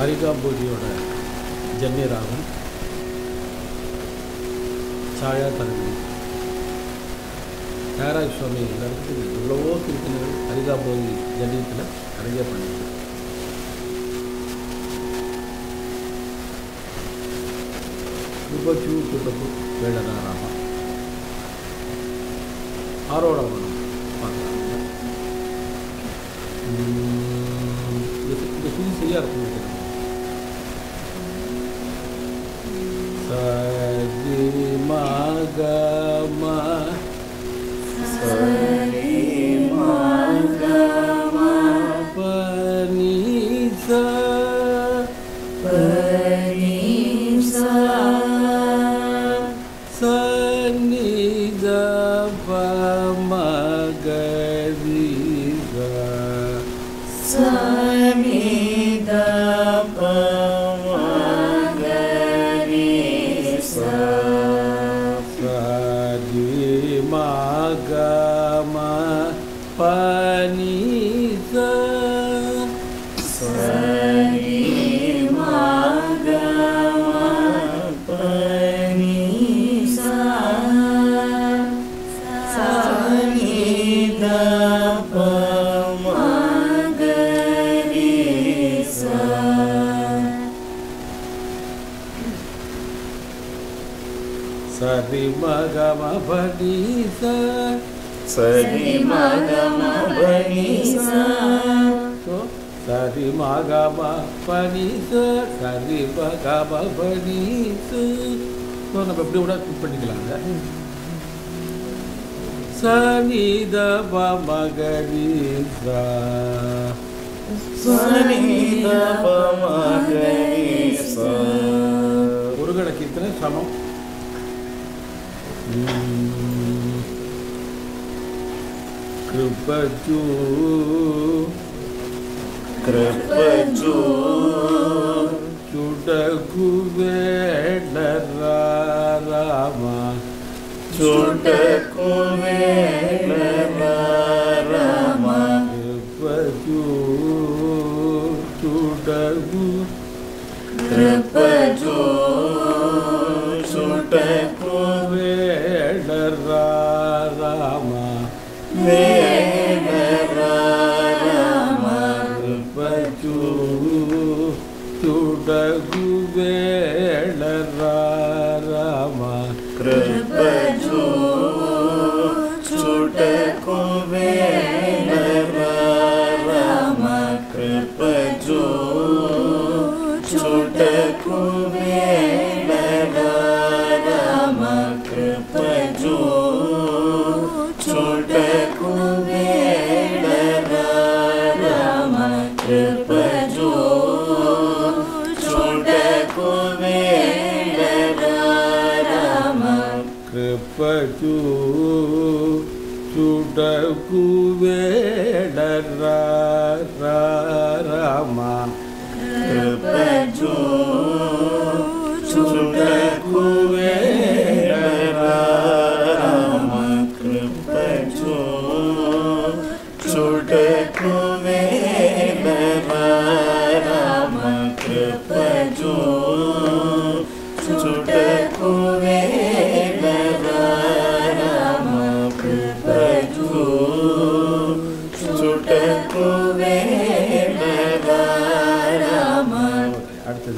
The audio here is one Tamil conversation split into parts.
அரிகாம்போதியோட ஜன்னியராகும் சாயா தரவி தியாகராஜ சுவாமி எல்லாருக்கும் எவ்வளவோ கீர்த்தனைகள் அரிகாம்போதி ஜன்னியத்தில் நிறைய பண்ணியிருக்காங்க. கிருபச்சு கிருபப்பு வேடனாராமா ஆரோடவனம் பார்க்குறாங்க. இந்த சுதி சரியாக இருக்கும். சரி மகமா சரி மகமா பனிசா பனிசா சனித பமகரிசா சனித பமகரிசா சரி மகமா பனிசா சரி மகமா பனிசா சனித பமகரிசா சரி மகமா பனிசா சரி மகமா பனிசா சரி மகமா பனிசா சரி மகமா பனிசா. நம்ம எப்படி கூட பண்ணிக்கலாங்க. சனித பமகரிசா சனித பமகரிசா. முருகன கீர்த்தனை சமம். கிருபச்சு கிருபச்சு சுடகு வேடராமா சுடகு வேடராமா கிருபச்சு சுடகு கிருபச்சு சுடகு வேடராமா வேடராமா கிருபச்சு சுடகு வேடராமா கிருபச்சு சுடகு வேடராமா கிருபச்சு சுடகு வேடராமா கிருபச்சு சுடகு வேடராமா கிருபச்சு சுடகு வேடராமா கிருபச்சு சுடகு வேடராமா கிருபச்சு சுடகு வேடராமா கிருபச்சு சுடகு வேடராமா கிருபச்சு சுடகு வேடராமா கிருபச்சு சுடகு வேடராமா. அடுத்தது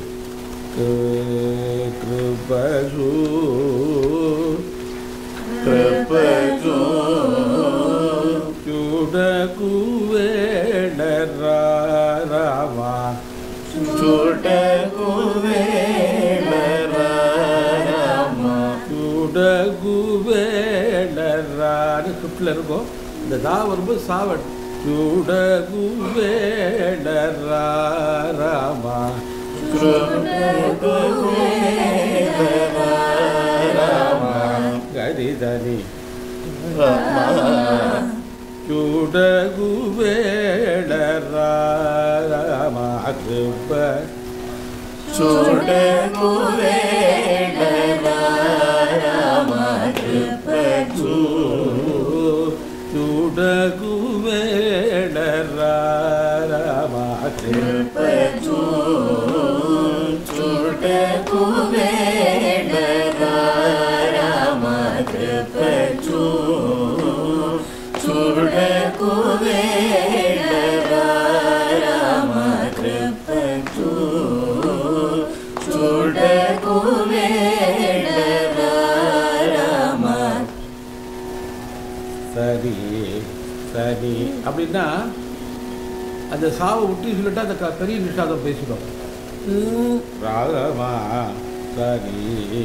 கிருபச்சு கிருபச்சு சுடகு வேடராமா சுடகு வேடராமா சுடகு வேடரான்னு கிருப்பில் இருக்கும். இந்த தா வரும்போது சாவட் சுடகு வேடராமா சுடகு வேடராமா கரிதனி சுடகு வேடராமா கிருப சுடகு வேடராமா கிருபச்சு சுடகு வேடராமா கிருபச்சு చూడకు వేళరా రామ కృప చూడకు వేళరా రామ. சரி சரி அப்படின்னா அந்த சாவை விட்டு சொல்லிட்டு அந்த பெரிய நிஷாதம் பேசிடும். ராகமா சரி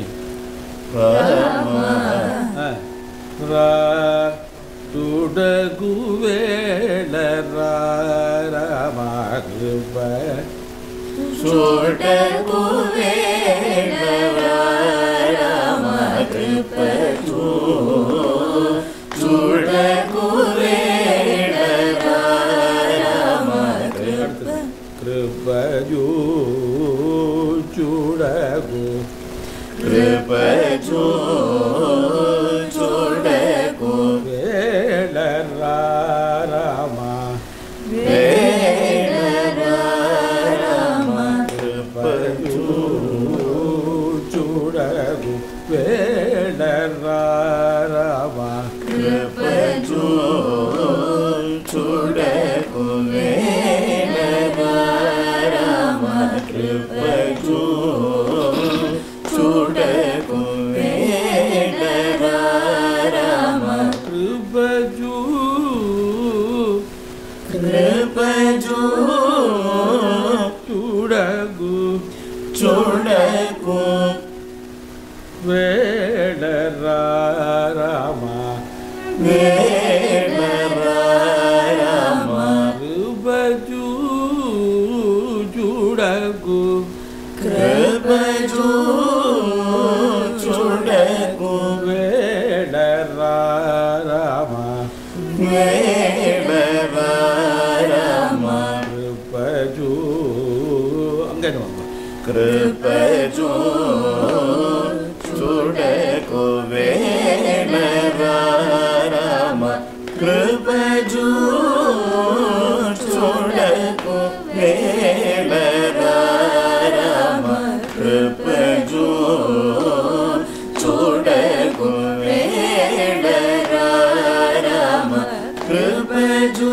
చూడకు వేళరా రామ కృప చూడకు వేళరా రామ కృప చూడకు వేళరా రామ కృప కృపజూ చూడకు కృపజూ చూడకు వేళరా రామ వేళరా రామ కృపజూ చూడకు వేళరా రామ కృపజూ చూడకు వేళరా రామ కృపజూ చూడకు వేళరా రామ కృపజూ కృపజూ చూడకు చూడకు వేళరా రామ వేళరా రామ కృపజూ చూడకు కృపజూ చూడకు వేళరా రామ వేళరా రామ కృపజూ అంగైన కృపజూ చూడకు వేళరా రామ కృపజూ చూడకు వేళరా రామ కృపజూ చూడకు వేళరా రామ కృపజూ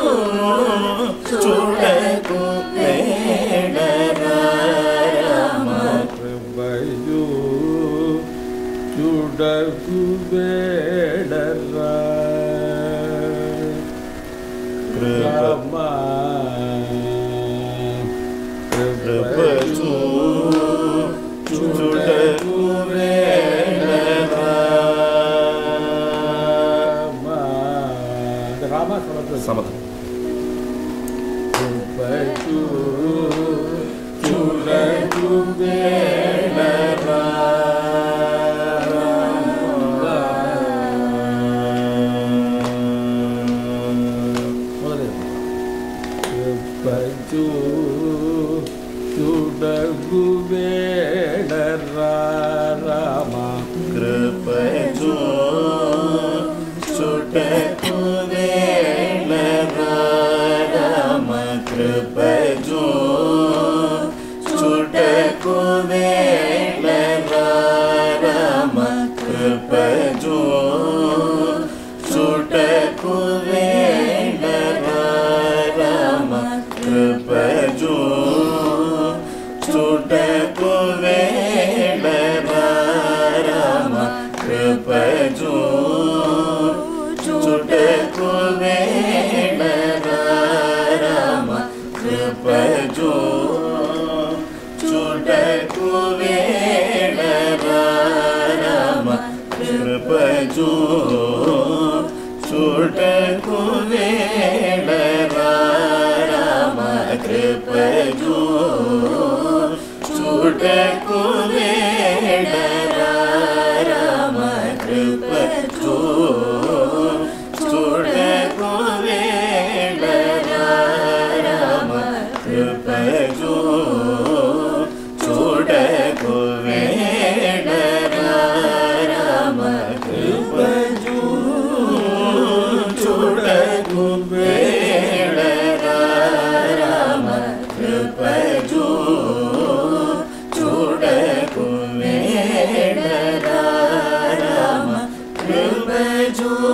చూడకు వేళరా రామ కృపజూ చూడకు వేళరా రామ కృపజూ చూడకు వేళరా రామ సమర్థ కృపజూ చూడకు వేళరా కృపజూ చూడకు వేళరా రామ కృపజూ చూడకు వేళరా రామ కృపజూ చూడకు వేళరా రామ కృపజూ చూడకు వేళరా రామ కృపజూ చూడకు వేళరా రామ కృపజూ చూడకు వేళరా రామ కృపజూ చూడకు వేళరా రామ కృపజూ చూడకు వేళరా రామ కృపజూ చూడకు వేళరా రామ కృపజూ చూడకు వేళరా రామ కృపజూ చూడకు వేళరా రామ కృపజూ చూడకు వేళరా రామ కృపజూ చూడకు వేళరా రామ కృపజూ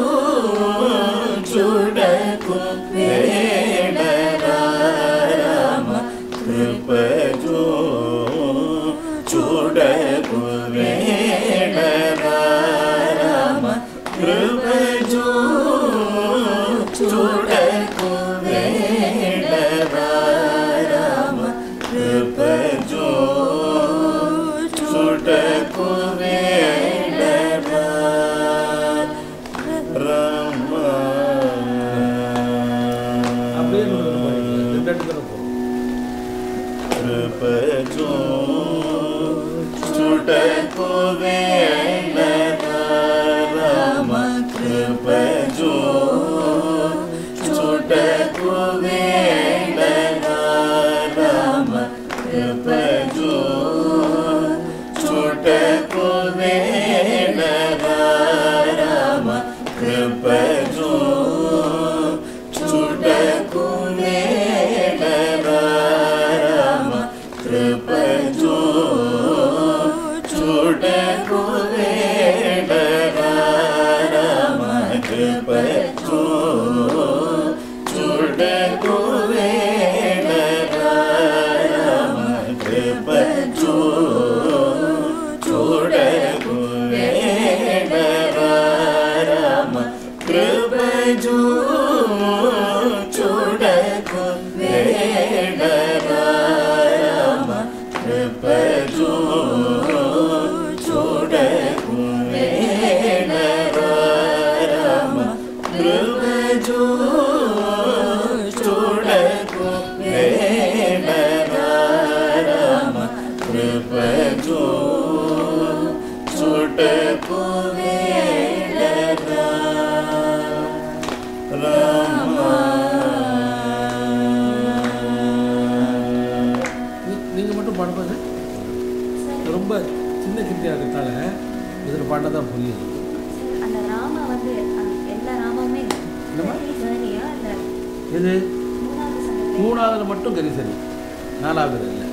நீங்கள் மட்டும் பாடுறது ரொம்ப சின்ன கிட்டியாக இருக்கிறதால இதில் பாட்டை தான் புரியுது. அந்த ராமா வந்து எல்லா ராமமே சரியா இல்லை? எது மூணாவதுல மட்டும் கரி சரி, நாலாவது இல்லை.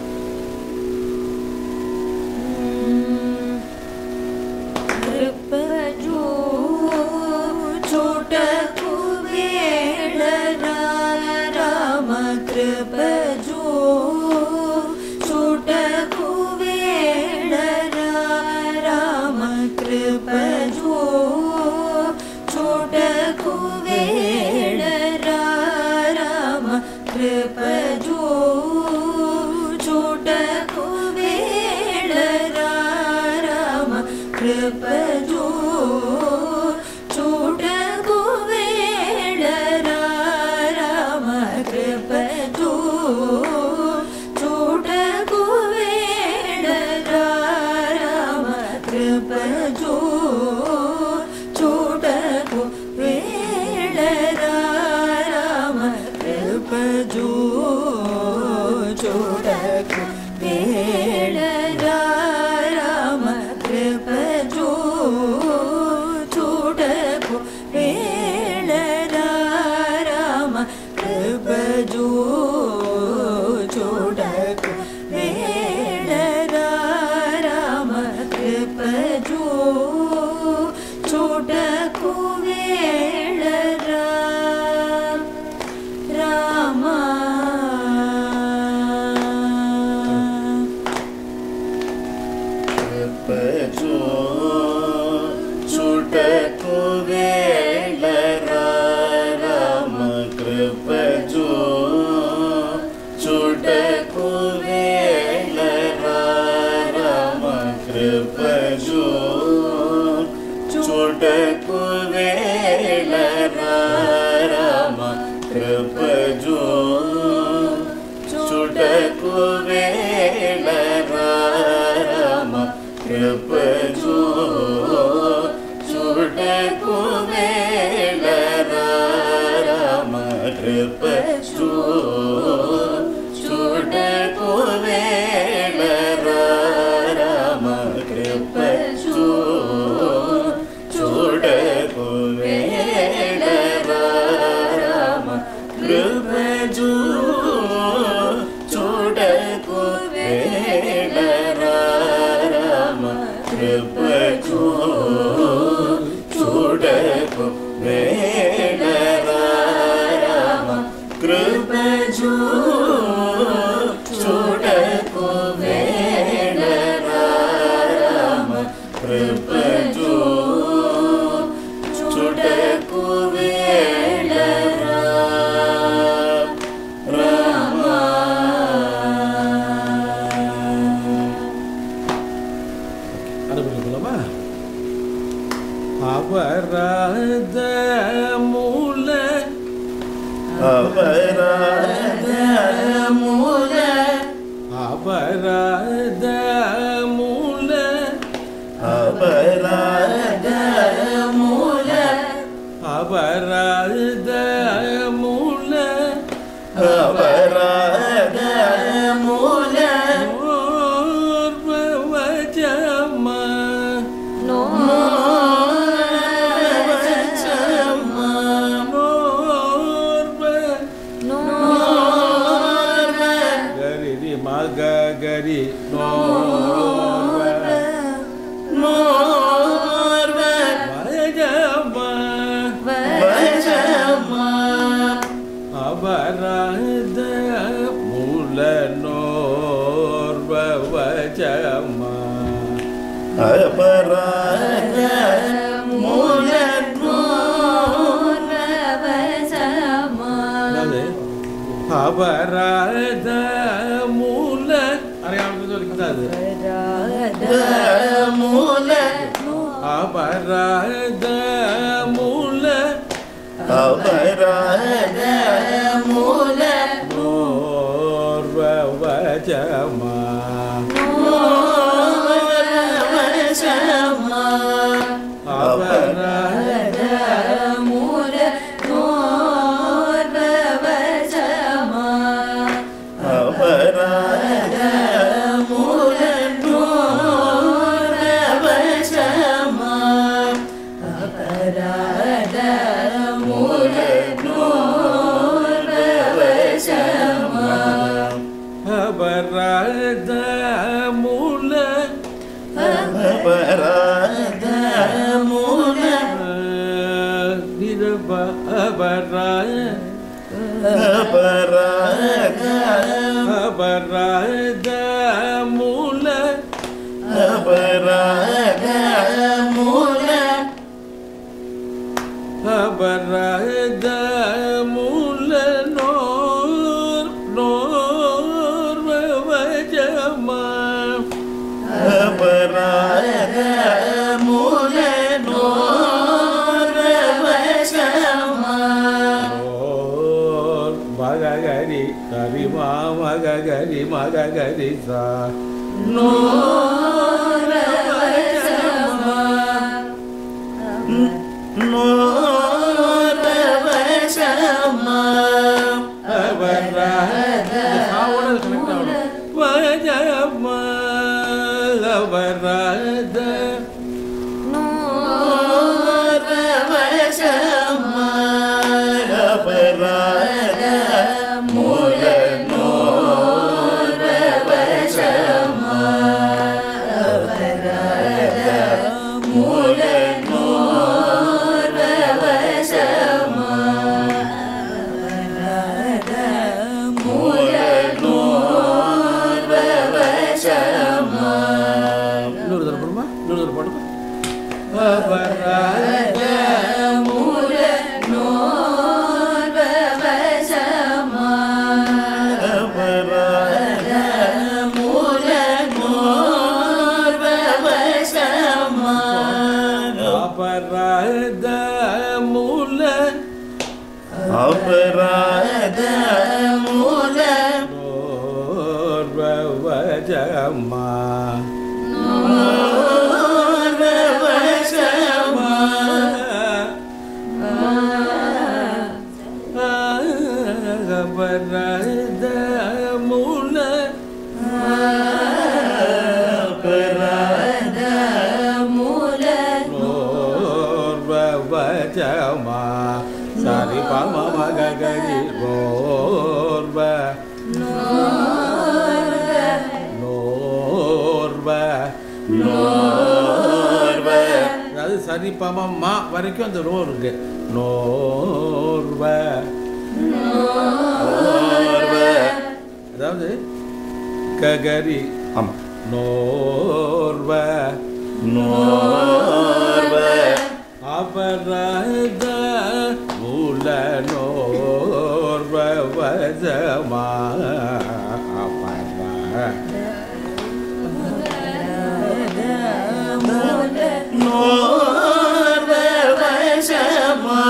Chama அபராத மூல நோர் வஜமா அபராத மூல நோர் வஜமா மகரி கரிமா மகரி மகரி சா நோர் வஜமா நோர் வஜமா அபராத சாவோட கனெக்ட் ஆகணும் வஜமா அபராத நோர் வஜமா அபராத மூல நோர் வஜமா அபராத மூல நோர் வஜமா அபராத மூல நோர் வஜமா இன்னொரு தடவை போடுமா இன்னொரு தடவை போடுமா அபராத மூல நோர் வஜமா அபராத மூல நோர் வஜமா அபராத மூல அபராத மூல நோர் வஜமா நோர் வஜமா அபராத மூல அபராத மூல நோர் வஜமா சரி பம மகரி நோர் நோர் அதாவது சரி பம மா வரைக்கும் அந்த ரோ இருக்கு நோர்வ அதாவது ககரி ஆமா நோர்வ நோர்வ அபராத மூல நோர்வ வஜமா நோர்வ வஜமா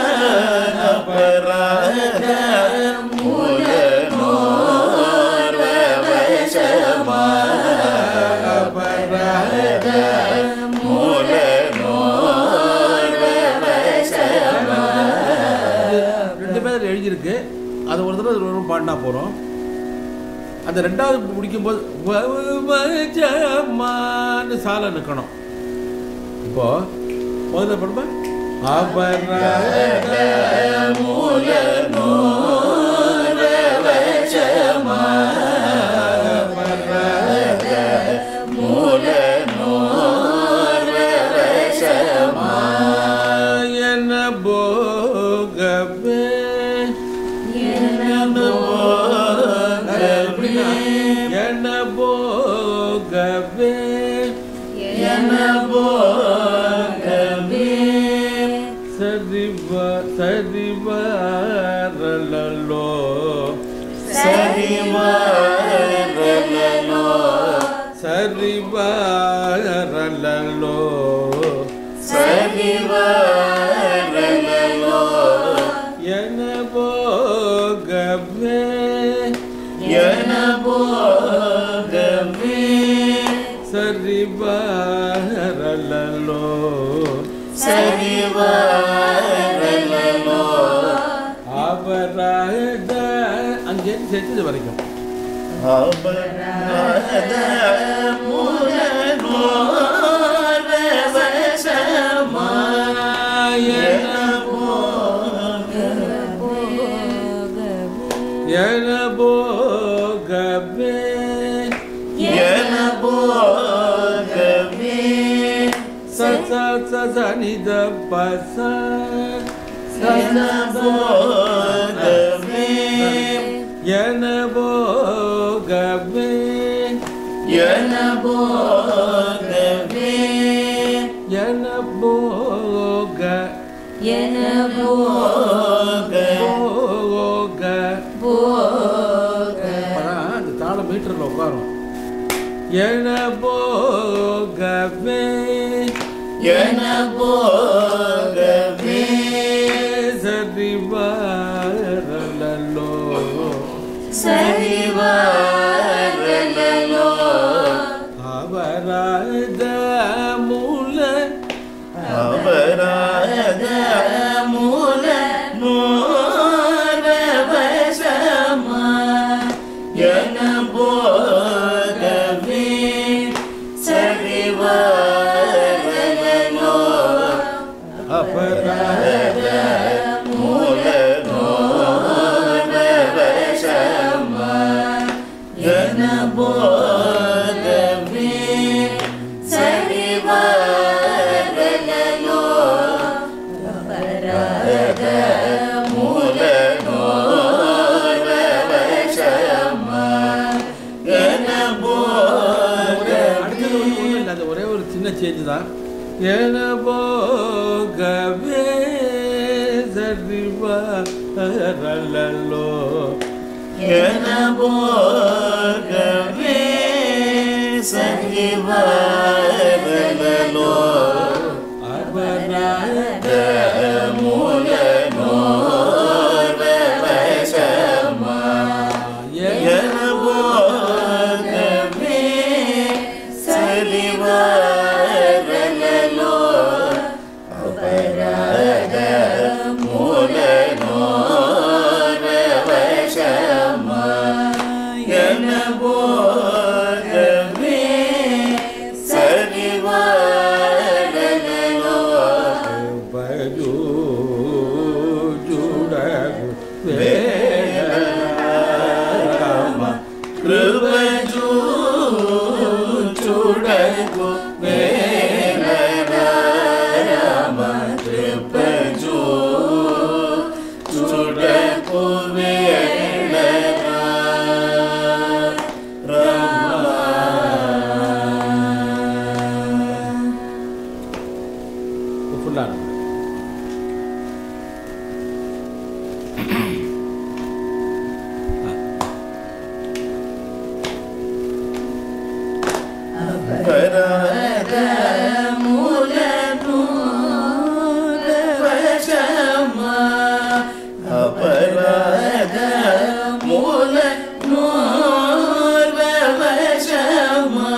அபராத மூல நோர்வ வஜமா அபராத மூல நோர்வ வஜமா ரெண்டு பேர் எழுதியிருக்கு அது ஒரு தடவை ஒரு பாடினா போகிறோம் அந்த ரெண்டாவது முடிக்கும்போது வஜமான்னு சாலை நிற்கணும் இப்போ முதல்ல படுப்பா அபராத மூல நோர்வ வஜமா அபராத மூல நோர்வ வஜமா என்ன போகவே என்ன போகவே என்ன போகவே என்ன போகவே சரிவரலோ சரிவரலோ சரிவரலோ சரிவரலோ என போகவே என போகவே சரிவரலோ சரிவரலோ அபராத அங்கே சேர்த்தது வரைக்கும் அபராத மூல நோர்வ வஜமா என என போகவே என போகவே சனித பச என போகவே என போகவே என போகவே என போக என போக போக அந்த தாளம் மீட்டரில் உட்காரும். என போகவே என போகவே சரிவாரலோ சரிவாரலோ அவராத மூல அவராத மூல நோர்வசமா என போகவே சரிவாரலோ அபராத மூல நோர்வசமா என போகவே சரிவாரலோ அபராத மூல நோர்வசமா என அடுத்தது ஒன்றும் இல்லை, அது ஒரே ஒரு சின்ன சேஞ்சு தான். என போகவே சரிவாரலோ என போகவே சரிவாரலோ அபராத மூல நோர்வசமா என போகவே சரிவாரலோ அபராத மூல நோர்வசமா என போகவே சரிவாரலோ பஜு ஜுடகு வேரமா கிருபஜு சுடகு வேலராம கிருபஜு சுடகு ஃபுல்லாக அபராத மூல நோர்வசமா அபராத மூல நோர்வசமா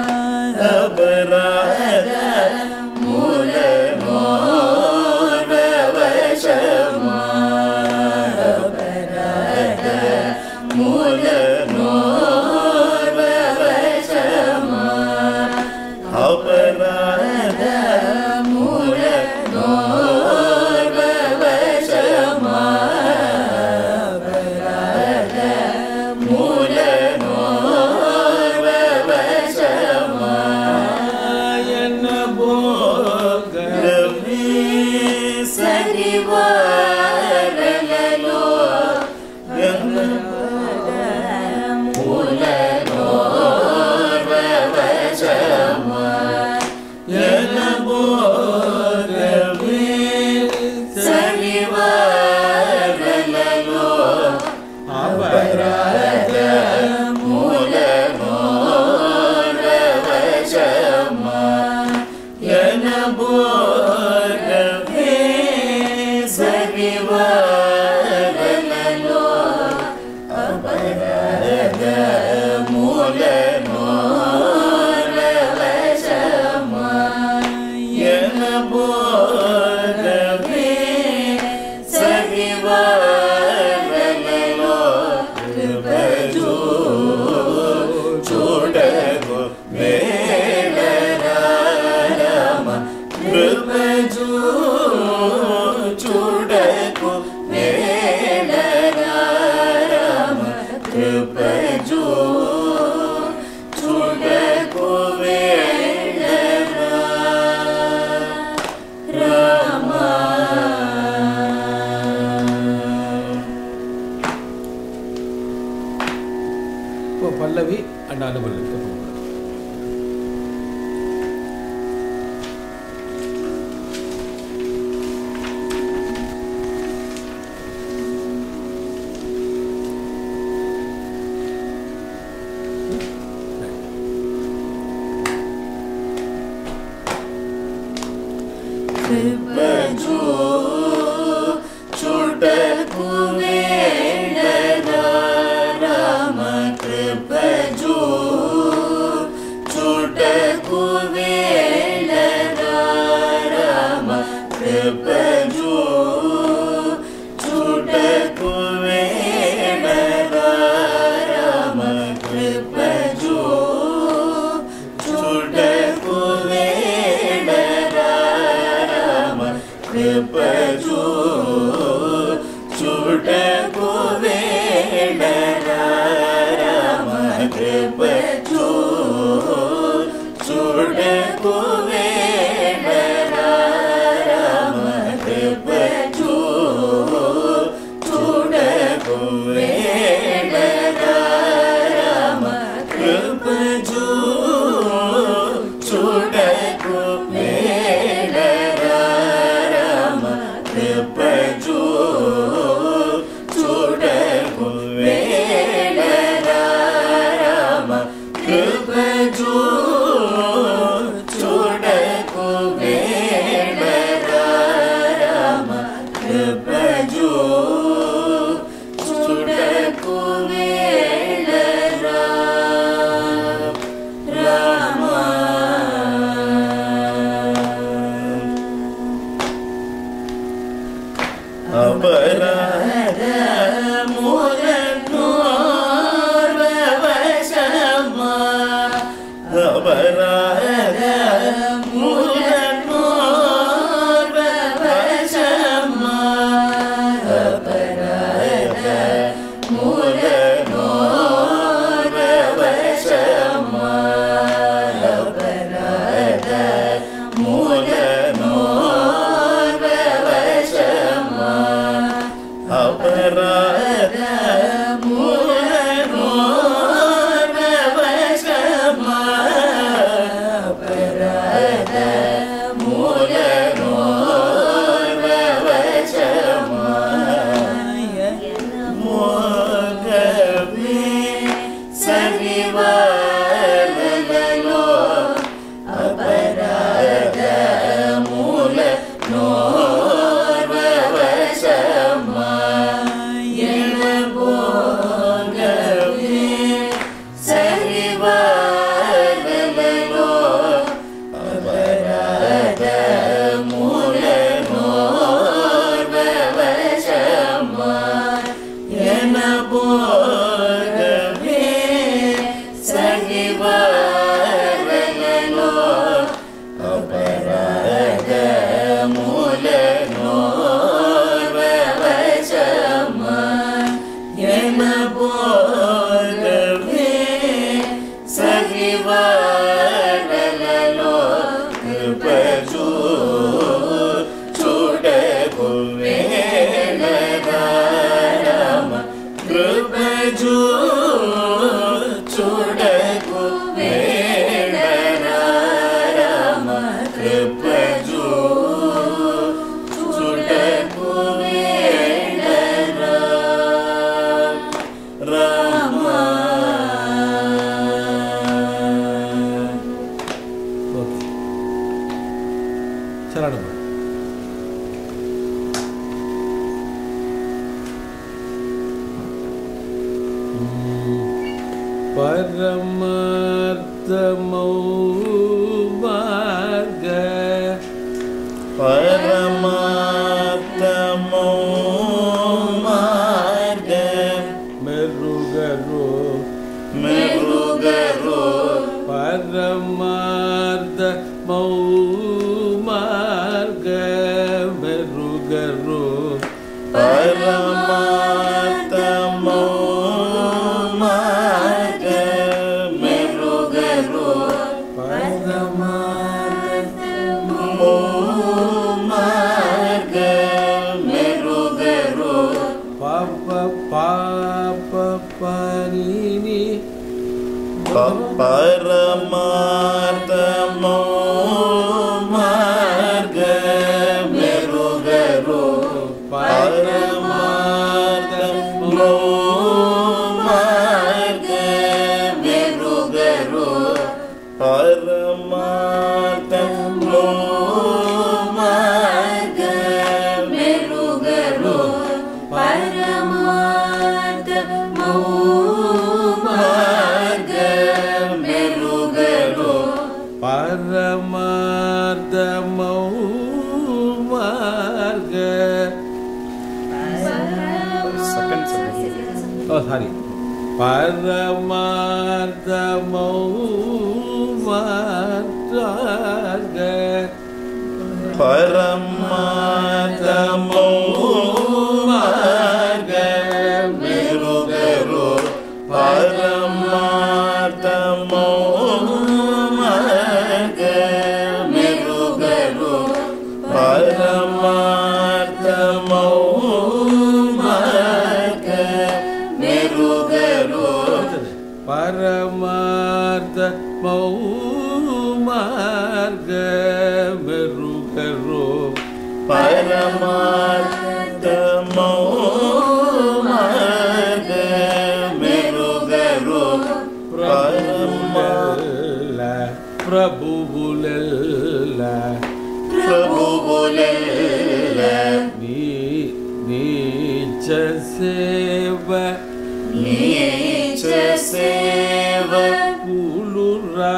அபராத மூல நோர்வசமா அபராத மூல நோர்வசமா அபராத மூல நோர்வசமா அபராத மூல நோர்வசமா என்ன போகவே சரிவாரலோ என மூல நோர்வசமா என போகவே சரிவாரலோ அபராத மூல நோர்வசமா என போகவே சரிவாரலோ அபராத மூல நோர்வசமா என போகவே சரிவாரலோ கிருபஜு சுடகு வேலராம கிருபஜு சுடகு வேலராம கிருபஜு சுடகு வேலராம இப்போ பல்லவி அண்ட் அனுபவம் कृपजू चुटकु वेळरा राम कृपजू चुटकु वेळरा राम कृपजू चुटकु वेळरा राम कृपजू चुटकु वेळरा राम कृपजू चुटकु वेळरा राम कृपजू चुटकु वेळरा राम कृपजू चुटकु वेळरा राम कृपजू चुटकु वेळरा राम कृपजू चुटकु वेळरा राम कृपजू चुटकु वेळरा राम कृपजू चुटकु वेळरा राम अपराध मूलनोर्वशमा अपराध मूलनोर्वशमा अपराध मूलनोर्वशमा अपराध मूलनोर्वशमा अपराध मूलनोर्वशमा अपराध मूलनोर्वशमा मोगवे सरिवारलो अपराध मूलनोर्वशमा मोगवे सरिवारलो अपराध मूलनोर्वशमा मोगवे सरिवारलो अपराध मूलनोर्वशमा मोगवे सरिवारलो कृपजू चुटकु वेळरा राम कृपजू चुटकु वेळरा राम कृपजू चुटकु वेळरा राम ఓకే చలాడమ్మా పరమార్థమౌ మార్గ परमात्मो मार्ग మెరుగరు मेरुगरो పరమార్థమౌ మార్గ మెరుగరు परमात्मो मार्ग मेरुगरो परमात्मो मार्ग मेरुगरो పాప పాప పనిని परमात्मो मार्ग मेरुगरो परमात्मो मार्ग मेरुगरो परमात्मो मार्ग சாரி பரமார்த்தமோ பரமார்த்தமோ மெருகரோ பரமார்த்தமோ மெருகரோ பரமார்த்தமோ மெருகரோ பரமார்த்த மௌமார்க மெருகரோ பரமார்த்த மௌமார்க மெருகரோ பரமார்த்த பிரபுவுலல்ல பிரபுவுலல்ல நீச்ச சேவ நீச்ச சேவ கூலுரா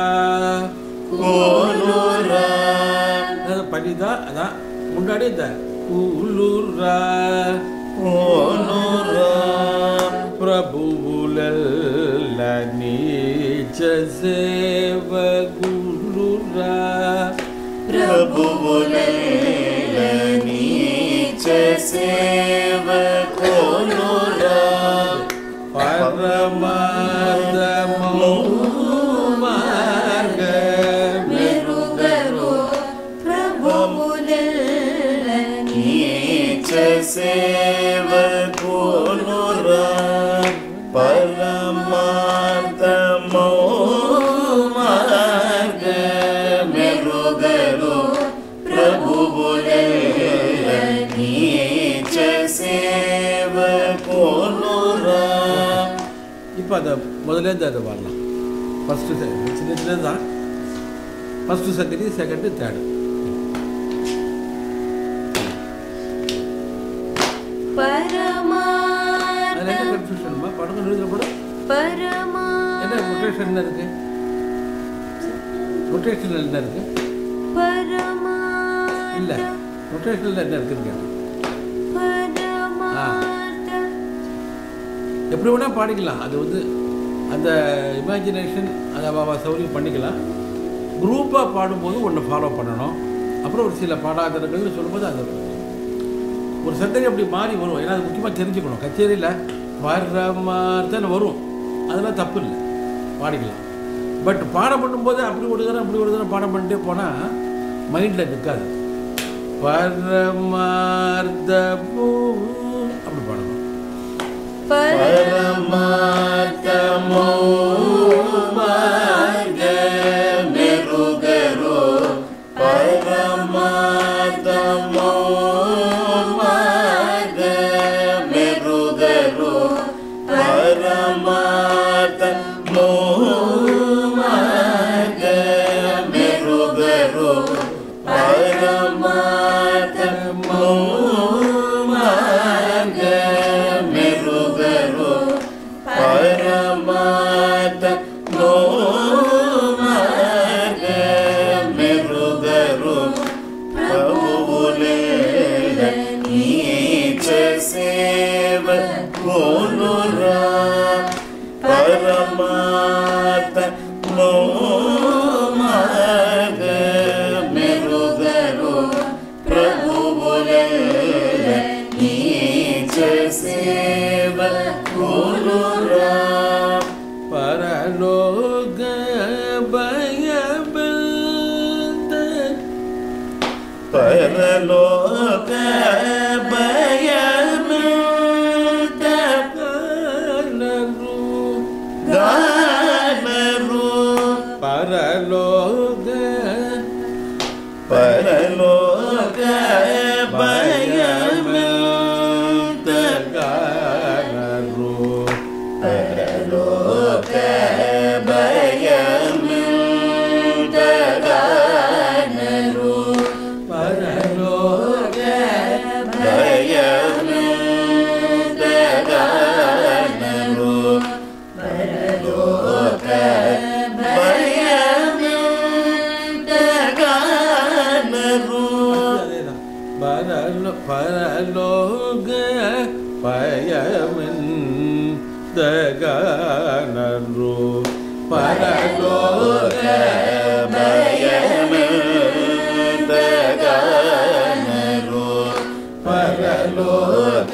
கோலுரா பண்ணிதான் அதான் முன்னாடி இந்த கூலுரா கோலுரா பிரபுவுலல்ல நீச்ச சேவ கூலுரா பிரபுவுலல்ல நீச்ச சேவ கோலுரா பரமார்த்தமோ மார்க மெருகரோ பிரபுவுலல்ல நீச்ச சேவ கோலுரா பரமார்த்தமோ மார்க மெருகரோ பிரபுவுலல்ல நீச்ச சேவ கோலுரா. இப்போ அதை முதலேருந்து அதை வரலாம். ஃபஸ்ட்டு சின்ன சின்னது தான். First second second third. அதில் என்ன கன்ஃபியூஷன்மா? படம் எழுதுகிற படம் என்ன ரொட்டேஷன் இருக்கு? ரொட்டேஷனில் என்ன இருக்கு? இல்லை ரொட்டேஷனில் என்ன இருக்குன்னு கேட்டேன். எப்படி வேணால் பாடிக்கலாம். அது வந்து அந்த இமேஜினேஷன் அதை சௌரியம் பண்ணிக்கலாம். குரூப்பாக பாடும்போது ஒன்று ஃபாலோ பண்ணணும். அப்புறம் ஒரு சில பாடாதரங்கள்னு சொல்லும்போது அது ஒரு சந்தேகம் அப்படி மாறி வரும். ஏன்னா அது முக்கியமாக தெரிஞ்சுக்கணும். கச்சேரியில் வர்ற மாதிரி தானே வரும். அதெல்லாம் தப்பு இல்லை, பாடிக்கலாம். பட் பாடம் பண்ணும்போது அப்படி ஒரு தடவை அப்படி ஒரு தடவை பாடம் பண்ணிட்டே போனால் மைண்டில் நிற்காது. பரமார்த்தமோ அப்படி பாடணும். பரமார்த்தமோ மார்க மெருகரோ பரமார்த்தமோ மார்க மெருகரோ பரமார்த்தமோ மார்க மெருகரோ பரமார்த்தமோ மார்க மெருகரோ பரமார்த்தமோ மார்க மெருகரோ பிரபுவுலல்ல நீச்ச சேவ கோலுரா பரமார்த்தமோ மார்க மெருகரோ பிரபுவுலல்ல நீச்ச சேவ கோலுரா பரலோக பயபந்த பரலோக பயமிழ்ந்த கானரு பரலோக பரலோக பயமிழ்ந்த கானரு பரலோக பயமிழ்ந்த கானரு பரலோக பயமிழ்ந்த கானரு பரலோக பயமிழ்ந்த கானரு அதேதான். பரலோக பயமின் தகனரு பரலோக பயமிழ்ந்தகனரு பரலோக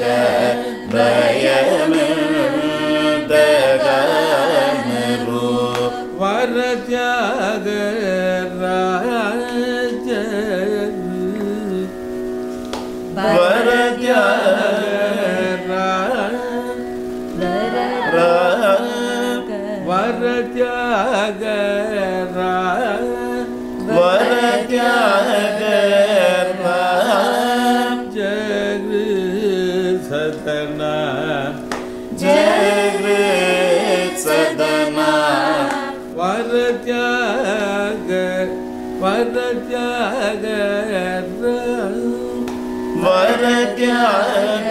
பயமிழ்ந்தகனரு வரத்யாக ராஜ வரத்யாக ஜெரு சதனா சதனா வரத்யாக வரத்யாக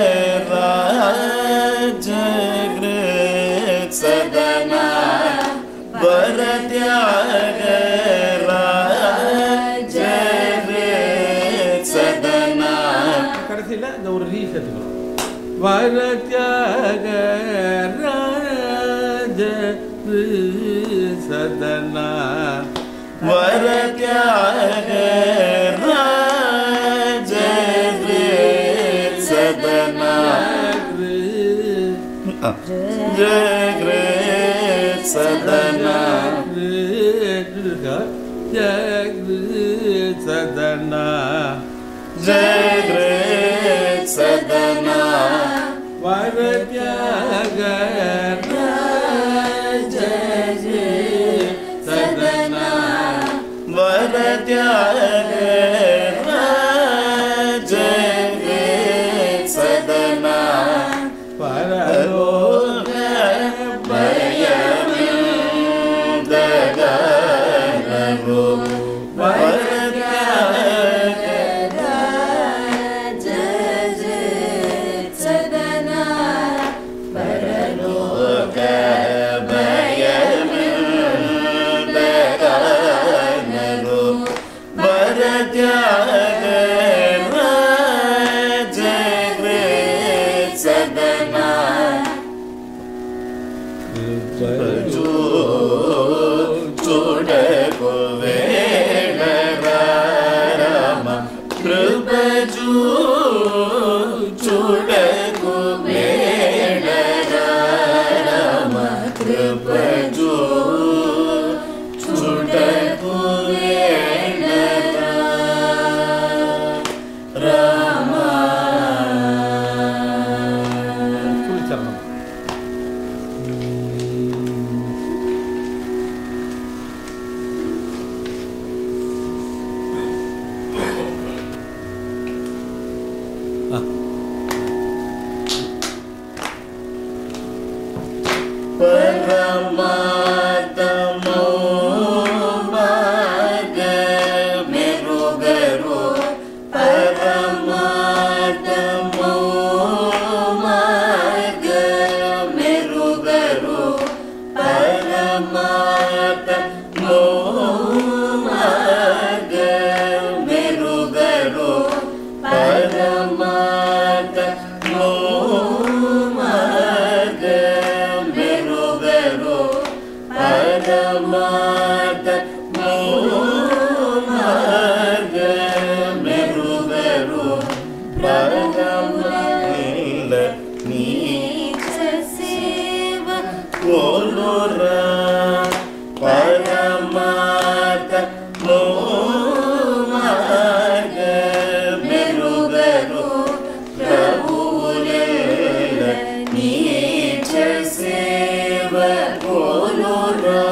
ராஜகிருத் சதனா வரத்யாக ராஜகிருத் சதனா கடைசியில் இந்த ஒரு ரீ சேர்த்துக்கணும். வரத்யாக ராஜ சதனா வரத்யாக ராஜகிருத் சதனா ஜகிருத் சதனா ஜகிருத் சதனா ஜகிருத் சதனா வரத்யாக சதனா வரத்யாக ராஜகிருத் சதனா பரலோக பயமிழ்ந்தகனரு பரலோக பயமிழ்ந்தகனரு வரத்யாக ராஜகிருத் சதனா చూడకు వేళరామ కృపజూ చూడకు వేళరామ కృపజూ చూడకు రామ சுழிச்சரணம். பரமாத்மோ மார்கமெருகரு பரமாத்மோ மார்கமெருகரு பரமாத்மோ மார்கமெருகரு பரமாத்மோ மார்கமெருகரு பரமாத்மோ மார்கமெருகரு பரமநில நீச்ச சேவ கோலுரா பரமாத்மோ மார்கமெருகரு பிரபுநில நீச்ச சேவ கோலுரா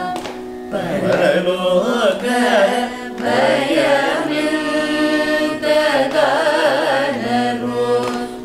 பரலோக பயமிழ்ந்தகனரு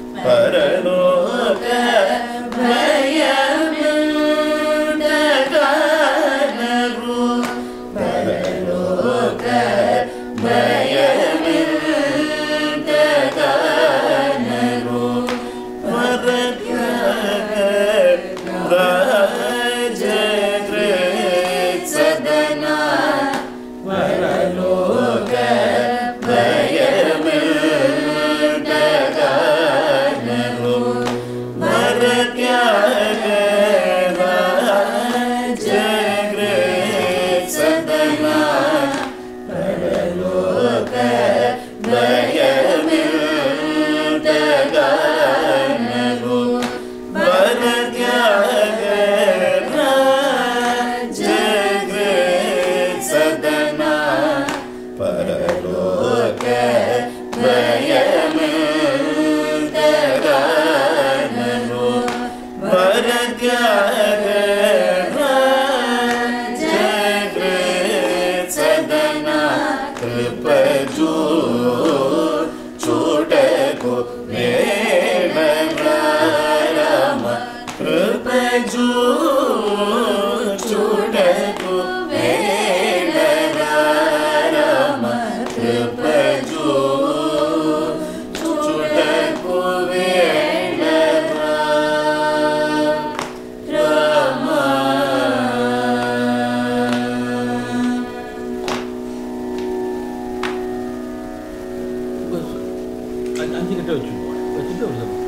5 கிட்ட வச்சுக்குவோம். வச்சுட்டு ஒரு சத்தம்.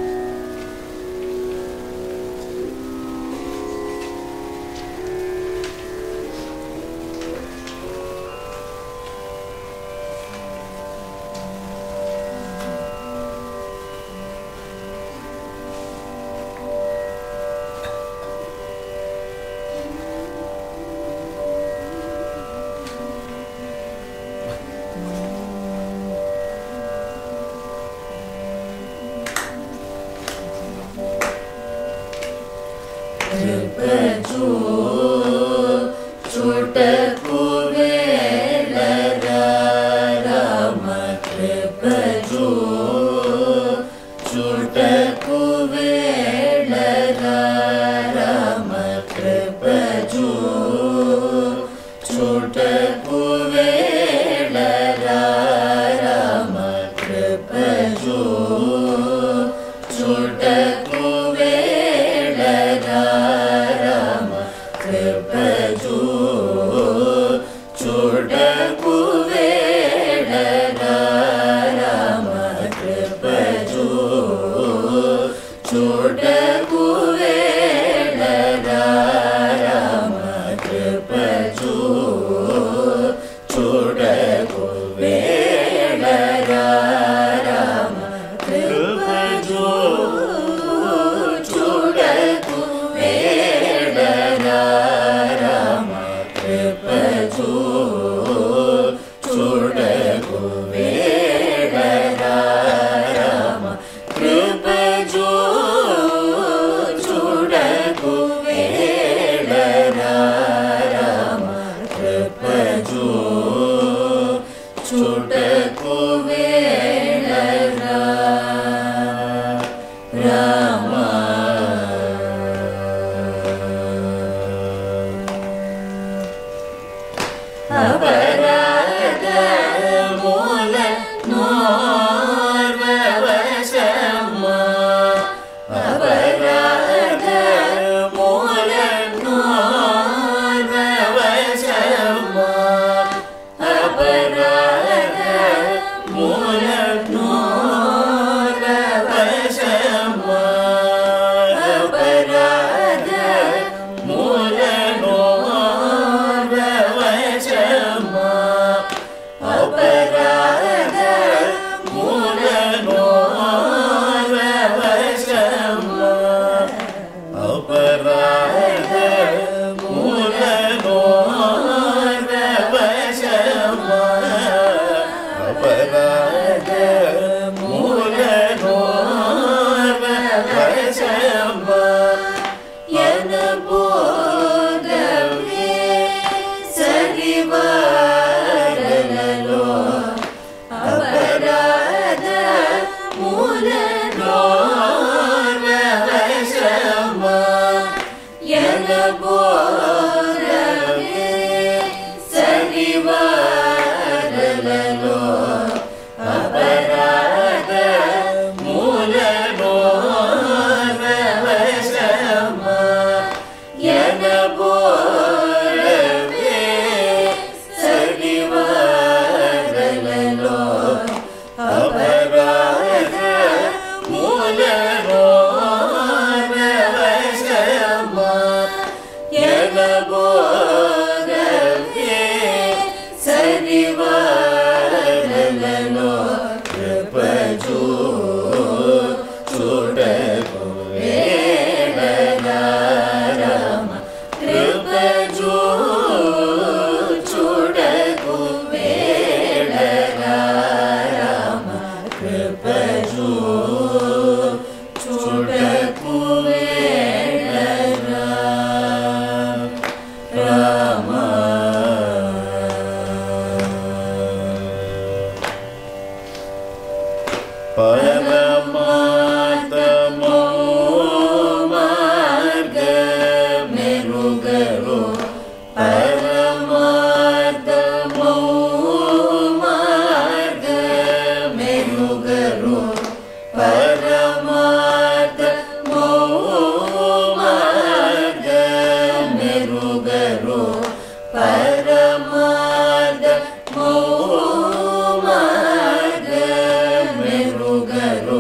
மெருகரோ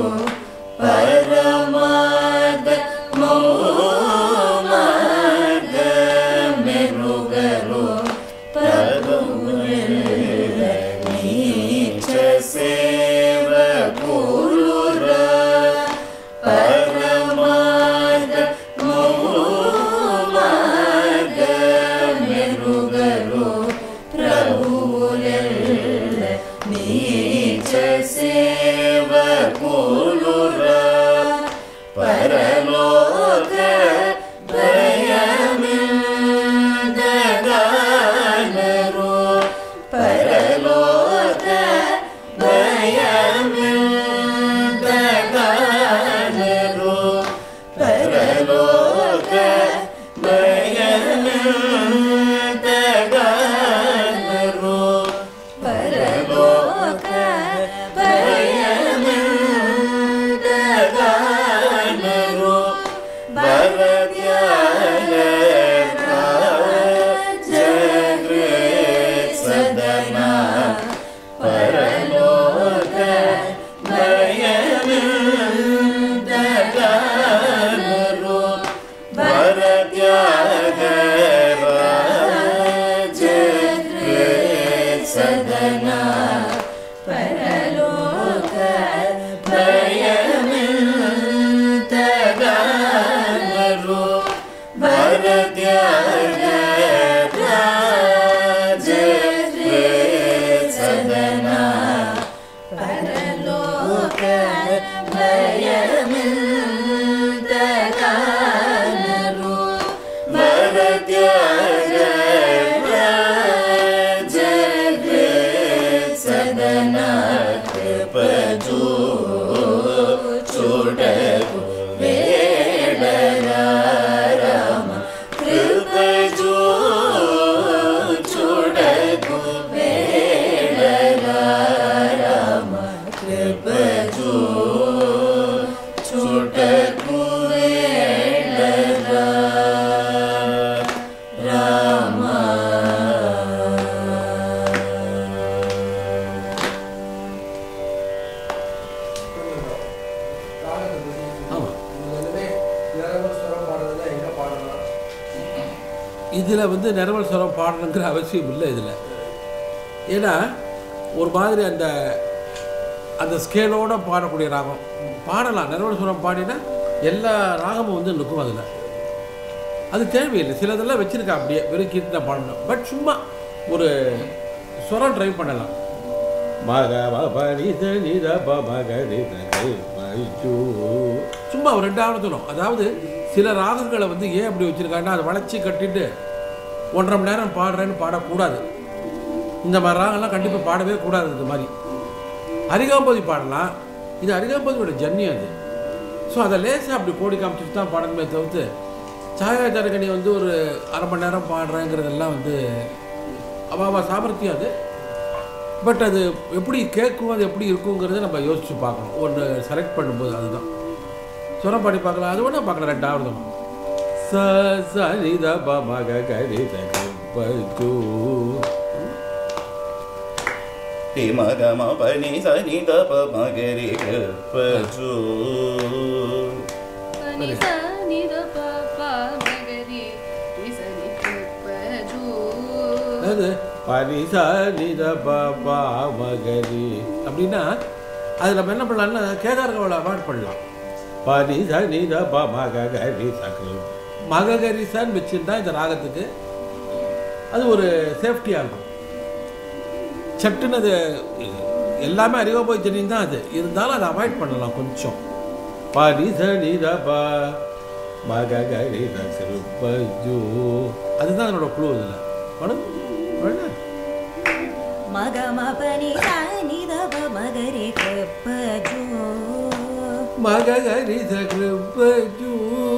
பரமார்த்த மோமார்த்த மெருகரோ பிரபுரல்ல நீச்ச சேவ குருர பரமார்த்த மோமார்த்த மெருகரோ பிரபுரல்ல நீச்ச சேவ குருர பரலோக பயமிந்தகானரோ பரலோக பயமிந்தகானரோ பரலோக பயமிந்தகானரோ பரலோக பயமிந்தகானரோ பரத்யாய ராஜகிரே சதனா பரலோக பயமிந்தகானரோ பரத்யாய ராஜகிரே சதனா பரலோக பயமிந்தகானரோ பரத்யாய ராஜகிரே சதனா பரலோக பயமிந்தகானரோ பரத்யாய ராஜகிரே சதனா கிருபஜோ சோடகு வேடரா ராಮ கிருபஜோ சோடகு வேடரா ராಮ கிருபஜோ சோடகு வேடரா ராಮ இதில் வந்து நிரவல் ஸ்வரம் பாடணுங்கிற அவசியம் இல்லை இதில். ஏன்னா ஒரு மாதிரி அந்த அந்த ஸ்கேலோடு பாடக்கூடிய ராகம் பாடலாம். நிரவல் ஸ்வரம் பாடினா எல்லா ராகமும் வந்து நிற்கும் அதில். அது தேவையில்லை. சிலதெல்லாம் வச்சுருக்கா அப்படியே வெறும் கீர்த்தனை பாடணும். பட் சும்மா ஒரு ஸ்வரம் ட்ரை பண்ணலாம். சும்மா ஒரு ரெண்டாவது தரும். அதாவது சில ராகங்களை வந்து ஏன் அப்படி வச்சுருக்காங்கன்னா அதை வளைச்சி கட்டிட்டு 1.5 மணி நேரம் பாடுறேன்னு பாடக்கூடாது. இந்த மாதிரி ராகம்லாம் கண்டிப்பாக பாடவே கூடாது. இது மாதிரி அரிகாம்பதி பாடலாம். இது அரிகாம்பதியோட ஜன்னியம் அது. ஸோ அதை லேசாக அப்படி கோடி காமிச்சிட்டு தான் பாடணுமே தவிர்த்து சாயா தரகணி வந்து ஒரு 1/2 மணி நேரம் பாடுறேங்கிறதெல்லாம் வந்து அவாவா சாமர்த்தியம் அது. பட் அது எப்படி கேட்கும், அது எப்படி இருக்குங்கிறத நம்ம யோசித்து பார்க்கணும். ஒன்று செலக்ட் பண்ணும்போது அதுதான் சுரம் பாடி பார்க்கலாம். அது ஒன்றா பார்க்கலாம். ரெண்டாவது ச ச நி த ப ம க க ரி த க ப ஜு தி ம க ம ப நி ச நி த ப ம க ரி க ப ஜு பனி ச நி த ப ப ம க ரி ரி ச நி க ப ஜு. அது பனி ச நி த ப ப ம க ரி அப்படின்னா அது நம்ம என்ன பண்ணலாம்னா கேதார்கோவில் அவாய்ட் பண்ணலாம். பனி ச நி த ப ம க க ரி ச க மககரி சான்னு வச்சுருந்தா இந்த ராகத்துக்கு அது ஒரு சேஃப்டியாக இருக்கும். சட்டுன்னு அது எல்லாமே அறிவாபோய் தெரியும் தான் அது இருந்தாலும் அதை அவாய்ட் பண்ணலாம் கொஞ்சம். பனி ச நி த ப ம க க ரி த க ப ஜு அதுதான் அதனோட குழு. இதில் படம் மக ம பனி ச நி த ப ம க ரி க ப ஜு மககரி ச க ப ஜு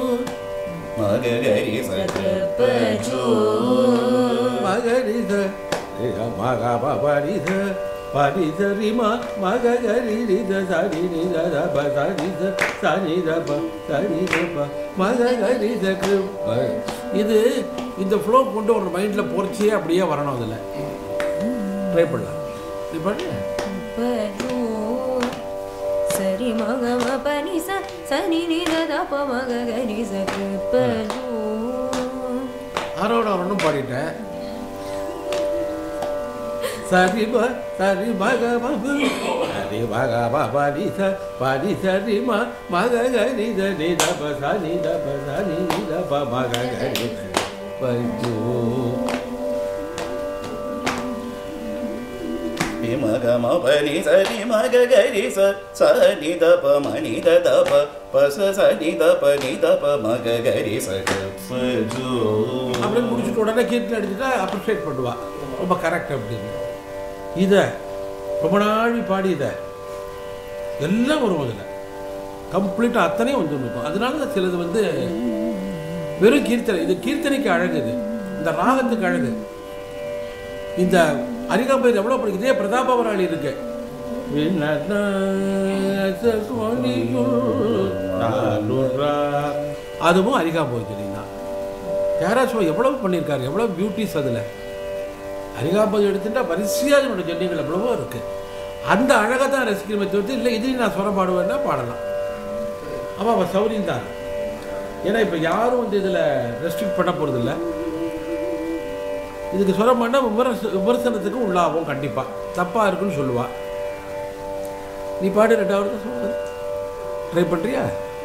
மகரி ச க ப ஜு மகரி ச மக ப பரி ச பரி ச ரி ம மககரி ரி த ச ரி நி த த ப ச ரி த ச ரி த ப ச ரி த ப மககரி ச க ப. இது இந்த ஃப்ளோ கொண்டு ஒரு மைண்டில் பொறிச்சியே அப்படியே வரணும். அதில் ட்ரை பண்ணலாம். இது பண்ணு மகம பனி சனி நிதப மகரி சகப்பஜோ. ஆரோடும் பாடிட்டேன். சரி சரி மகமபு சரி மகமபனி பனி சரி மகரி நிதப சனி தப சனி நிதப மகரி பஜோ. மகம பனி சரி மகரி சனி தப மணி தப பச சனி தப நிதப மகரி சகப்பஜோ அப்படின்னு முடிச்சுட்டு உடனே கீர்த்தனை அடிச்சுட்டா அப்ரிஷியேட் பண்ணுவா, ரொம்ப கரெக்ட் அப்படின்னு. இதை ரொம்ப நாள் பாடி இதை எல்லாம் வரும் அதில் கம்ப்ளீட்டாக அத்தனையும் வந்து இருக்கும். அதனால தான் சிலது வந்து வெறும் கீர்த்தனை, இது கீர்த்தனைக்கு அழகு, இது இந்த ராகத்துக்கு அழகு. இந்த அரிகாம்பயில் எவ்வளோ பிடிக்கும். இதே பிரதாபவராளி இருக்கு, அதுவும் அரிகாம்போதினி தான். யாராச்சும் எவ்வளவு பண்ணியிருக்காரு, எவ்வளோ பியூட்டிஸ் அதில். அரிகாம்போதி எடுத்துட்டா வரிசையாக என்னோட ஜென்னிகள் எவ்வளவோ இருக்கு. அந்த அழகாக தான் ரசிக்கிறமே தவிர்த்து இல்லை இதையும் நான் சொரம் பாடுவேன்னா பாடலாம். அப்போ அவள் சௌரியம் தான். ஏன்னா இப்போ யாரும் வந்து இதில் ரெஸ்ட்ரிக்ட் பண்ண போகிறதில்ல. இதுக்கு சொரம் பண்ணால் விமர்சனத்துக்கு உள்ளாகும், கண்டிப்பாக தப்பாக இருக்குன்னு சொல்லுவாள். நீ பாடு ரெண்டாவது தான் சொல்லுவது, ட்ரை பண்ணுறியா?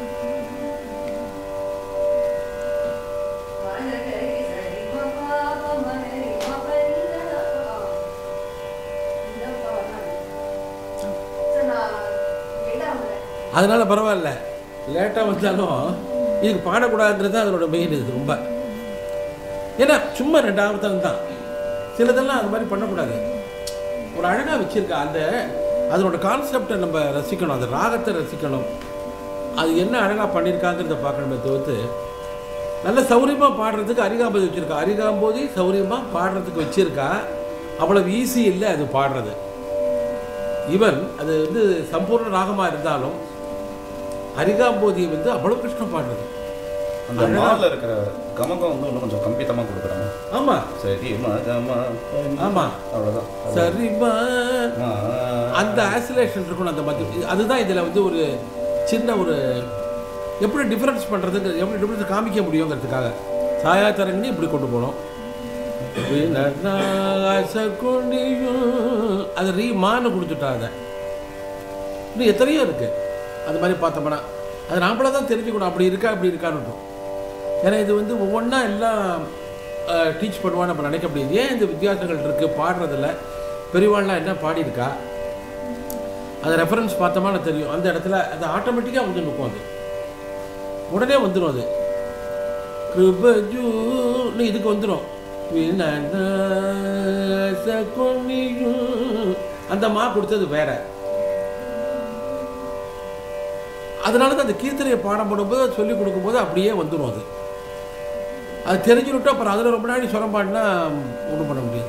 அதனால் பரவாயில்ல, லேட்டாக வந்தாலும் இதுக்கு பாடக்கூடாதுன்றது அதனோட மெயின். இது ரொம்ப ஏன்னா சும்மா ரெண்டாவது தான், சிலதெல்லாம் அது மாதிரி பண்ணக்கூடாது. ஒரு அழகாக வச்சுருக்கா, அந்த அதனோட கான்செப்டை நம்ம ரசிக்கணும், அந்த ராகத்தை ரசிக்கணும், அது என்ன அழகாக பண்ணியிருக்காங்கிறத பார்க்கணுமே தவிர்த்து நல்ல சௌரியமாக பாடுறதுக்கு அரிகாம்போதி வச்சுருக்கா. அரிகாம்போதி சௌரியமாக பாடுறதுக்கு வச்சுருக்கா. அவ்வளவு ஈஸி இல்லை அது பாடுறது. ஈவன் அது வந்து சம்பூர்ண ராகமாக இருந்தாலும் அரிகாம்போதி வந்து அவ்வளோ கஷ்டம் பாடுறது. அந்த மாலில் இருக்கிற கமகம் வந்து இன்னும் கொஞ்சம் கம்பித்தமாக கொடுக்குறாங்க. ஆமாம், சரி மகமா, ஆமாம், அவ்வளோதான். சரிம்மா, அந்த ஆசிலேஷன் இருக்கணும் அந்த மத்திய. அதுதான் இதில் வந்து ஒரு சின்ன ஒரு எப்படி டிஃப்ரென்ஸ் பண்ணுறதுக்கு, எப்படி டிஃப்ரென்ஸ் காமிக்க முடியுங்கிறதுக்காக சாயா தரங்கன்னு இப்படி கொண்டு போனோம். அது ரீமான்னு கொடுத்துட்டா. அதை இன்னும் எத்தனையோ இருக்குது அது மாதிரி பார்த்தோம்னா. அது நாமள தான் தெரிஞ்சுக்கணும், அப்படி இருக்கா இப்படி இருக்கான்னு. ஏன்னா இது வந்து ஒவ்வொன்றா எல்லாம் டீச் பண்ணுவான்னு நம்ம நினைக்க முடியாது. ஏன் இந்த வித்தியாசங்கள் இருக்குது பாடுறதில்ல, பெரியவாள்லாம் என்ன பாடியிருக்கா அதை ரெஃபரன்ஸ் பார்த்தோம்னா தெரியும். அந்த இடத்துல அது ஆட்டோமேட்டிக்காக வந்து நிற்கும், அது உடனே வந்துடும். அது கிருபஜூன்னு இதுக்கு வந்துடும். அந்த மா கொடுத்தது வேற. அதனால தான் அந்த கீர்த்தனையை பாடம் பண்ணும்போது சொல்லிக் கொடுக்கும்போது அப்படியே வந்துடும். அது தெரிஞ்சுக்கிட்டோம். அப்புறம் அதில் ரொம்ப நாள் சொரம் பாடினா ஒன்றும் பண்ண முடியாது.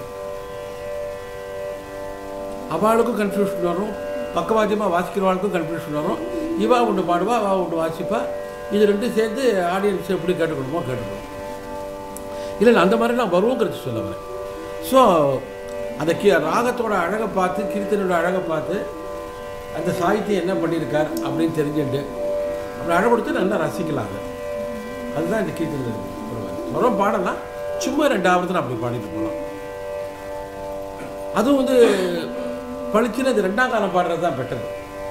அவளுக்கும் கன்ஃபியூஷன் வரும், பக்கவாத்தியமாக வாசிக்கிறவாளுக்கும் கன்ஃபியூஷன் வரும். இவா ஒன்று பாடுவா, அவள் ஒன்று வாசிப்பா. இது ரெண்டும் சேர்ந்து ஆடியன்ஸ் எப்படி கேட்டுக்கணுமோ கேட்டுக்கணும். இல்லை அந்த மாதிரிலாம் வருவோங்கிறது சொல்ல வரேன். ஸோ அந்த ராகத்தோட அழகை பார்த்து, கீர்த்தனோட அழகை பார்த்து அந்த சாகித்யம் என்ன பண்ணியிருக்கார் அப்படின்னு தெரிஞ்சுட்டு அப்படி அழை கொடுத்து நல்லா ரசிக்கலாம். அதுதான் இந்த கீர்த்தனை. வரும் பாடலாம், சும்மா ரெண்டாவது அப்படி பாடிட்டு போகலாம். அதுவும் வந்து பழிச்சுன்னு அது ரெண்டாம் காலம் பாடுறது தான் பெட்டர்.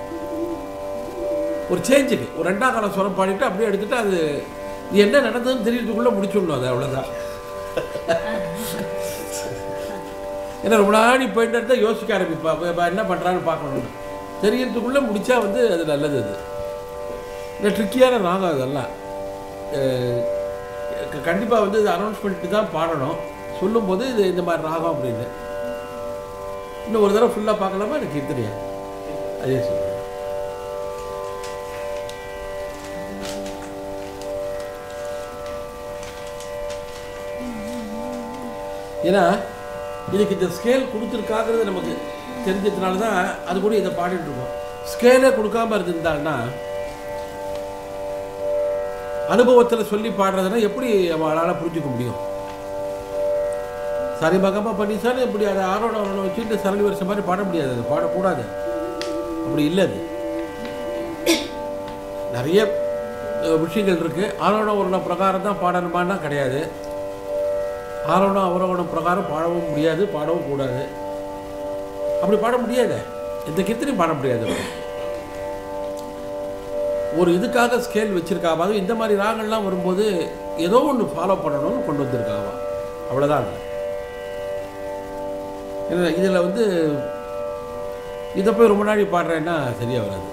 ஒரு சேஞ்சுக்கு ஒரு ரெண்டாம் காலம் சுரம் பாடிட்டு அப்படியே எடுத்துட்டு அது என்ன நடந்ததுன்னு தெரியறதுக்குள்ளே முடிச்சுடணும். அது அவ்வளோதான். ஏன்னா ரொம்ப நாடி போயிட்டு இருந்தால் யோசிக்க ஆரம்பிப்பா, என்ன பண்ணுறான்னு பார்க்கணுன்னு தெரியறதுக்குள்ளே முடித்தா வந்து அது நல்லது. அது இந்த ட்ரிக்கியான ராகம் அதெல்லாம் கண்டிப்பாக வந்து இது அனௌன்ஸ்மெண்ட்டு தான் பாடணும். சொல்லும்போது இது இந்த மாதிரி ராகம் அப்படின்னு இன்னும் ஒரு தடவை ஃபுல்லாக பார்க்கலாமா? எனக்கு தெரியாது. அதே சொல்லுங்கள். ஏன்னா இதுக்கு இந்த ஸ்கேல் கொடுத்துருக்காங்கிறது நமக்கு தெரிஞ்சதுனால தான் அது கூட இதை பாடிட்டு இருக்கோம். ஸ்கேலே கொடுக்காம இருந்திருந்தாங்கன்னா அனுபவத்தில் சொல்லி பாடுறதுன்னா எப்படி அவளால் புரிஞ்சுக்க முடியும்? சரி மகமாக பண்ணிச்சாலும் எப்படி அதை ஆரோட அவனை வச்சுட்டு சரளி வருஷம் மாதிரி பாட முடியாது. அது பாடக்கூடாது, அப்படி இல்லை. அது நிறைய விஷயங்கள் இருக்குது. ஆரோணம் ஒரு பிரகாரம் தான் பாடணுமானா கிடையாது. ஆரோணம் அவரோணம் பிரகாரம் பாடவும் முடியாது, பாடவும் கூடாது. அப்படி பாட முடியாது, எந்த கீர்த்தனையும் பாட முடியாது. ஒரு இதுக்காக ஸ்கேல் வச்சுருக்காவா, அதுவும் இந்த மாதிரி ராகங்கள்லாம் வரும்போது ஏதோ ஒன்று ஃபாலோ பண்ணணும்னு கொண்டு வந்திருக்காவா, அவ்வளோதான். ஏன்னா இதில் வந்து இதை போய் ரொம்ப நாளைக்கு பாடுறேன்னா சரியாக வராது,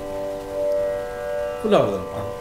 ஃபுல்லாக வருது பாடம்.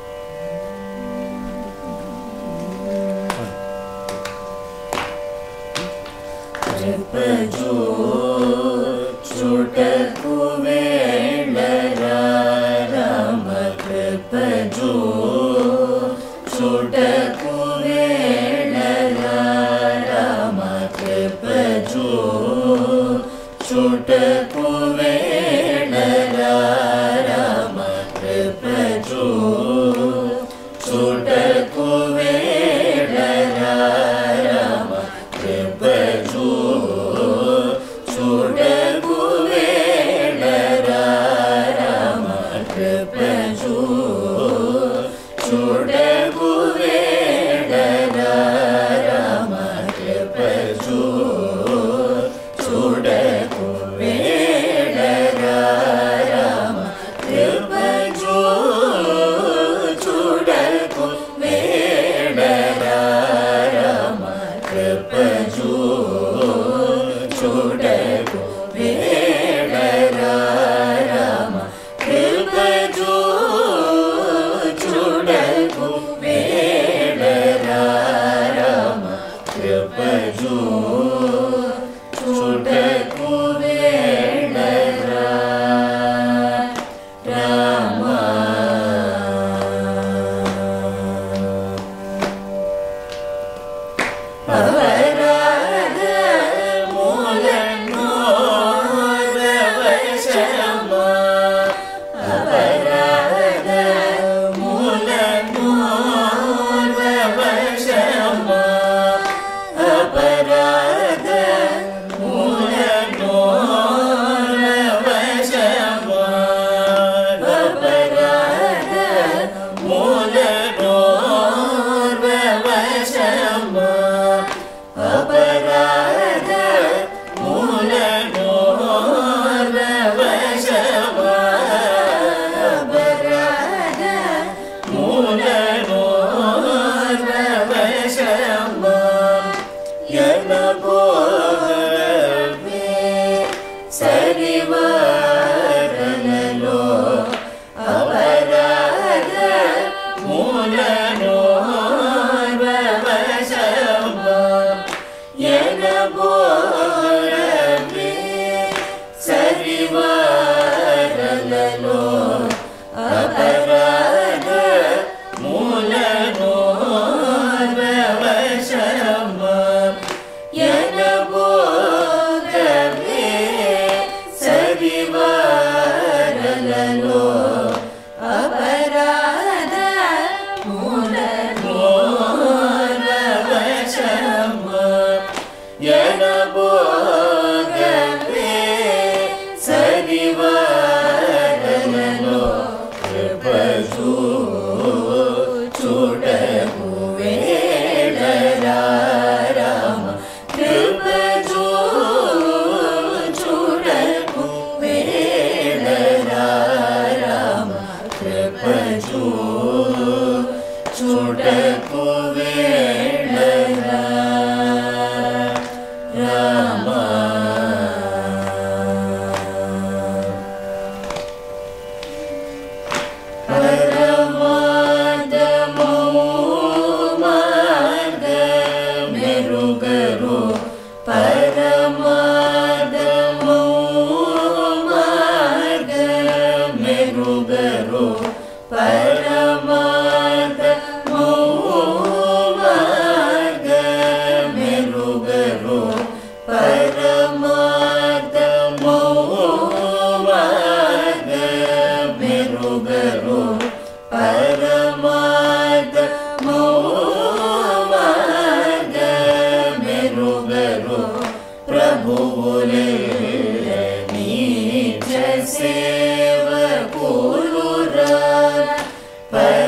सेवकुलुरा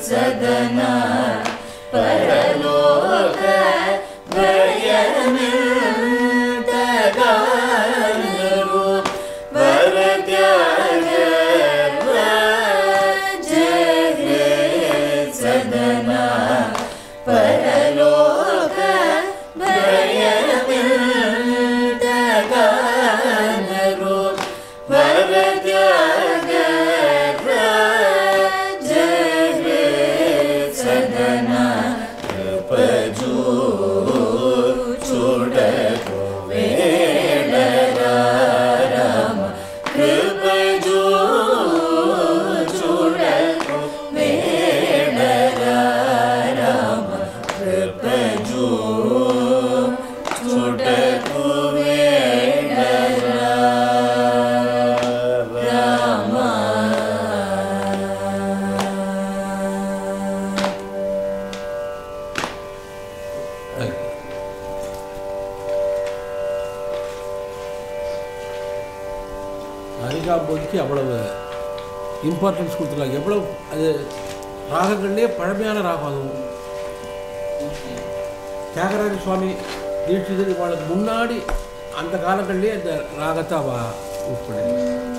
சதனா பரலோக பயமில்தகானரு வரத்யாக ராஜரே சதனா பரலோக பயமில்தகானரு வரத்யாக ராஜரே சதனா பஜூ சுடகு வேடராಮ கிருபஜூ சுடகு வேடராಮ கிருபஜூ சுடகு அரிகாம்போதிக்கு அவ்வளவு இம்பார்ட்டன்ஸ் கொடுத்துருக்காங்க. எவ்வளவு அது ராகங்கள்லேயே பழமையான ராகம். அதுவும் தியாகராஜ சுவாமி தீட்சிதர் இவளுக்கு முன்னாடி அந்த காலங்கள்லேயே அந்த ராகத்தை அவள் யூஸ் பண்ணி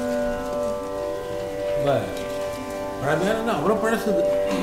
ரொம்ப பழமையான அவ்வளோ பழசுது.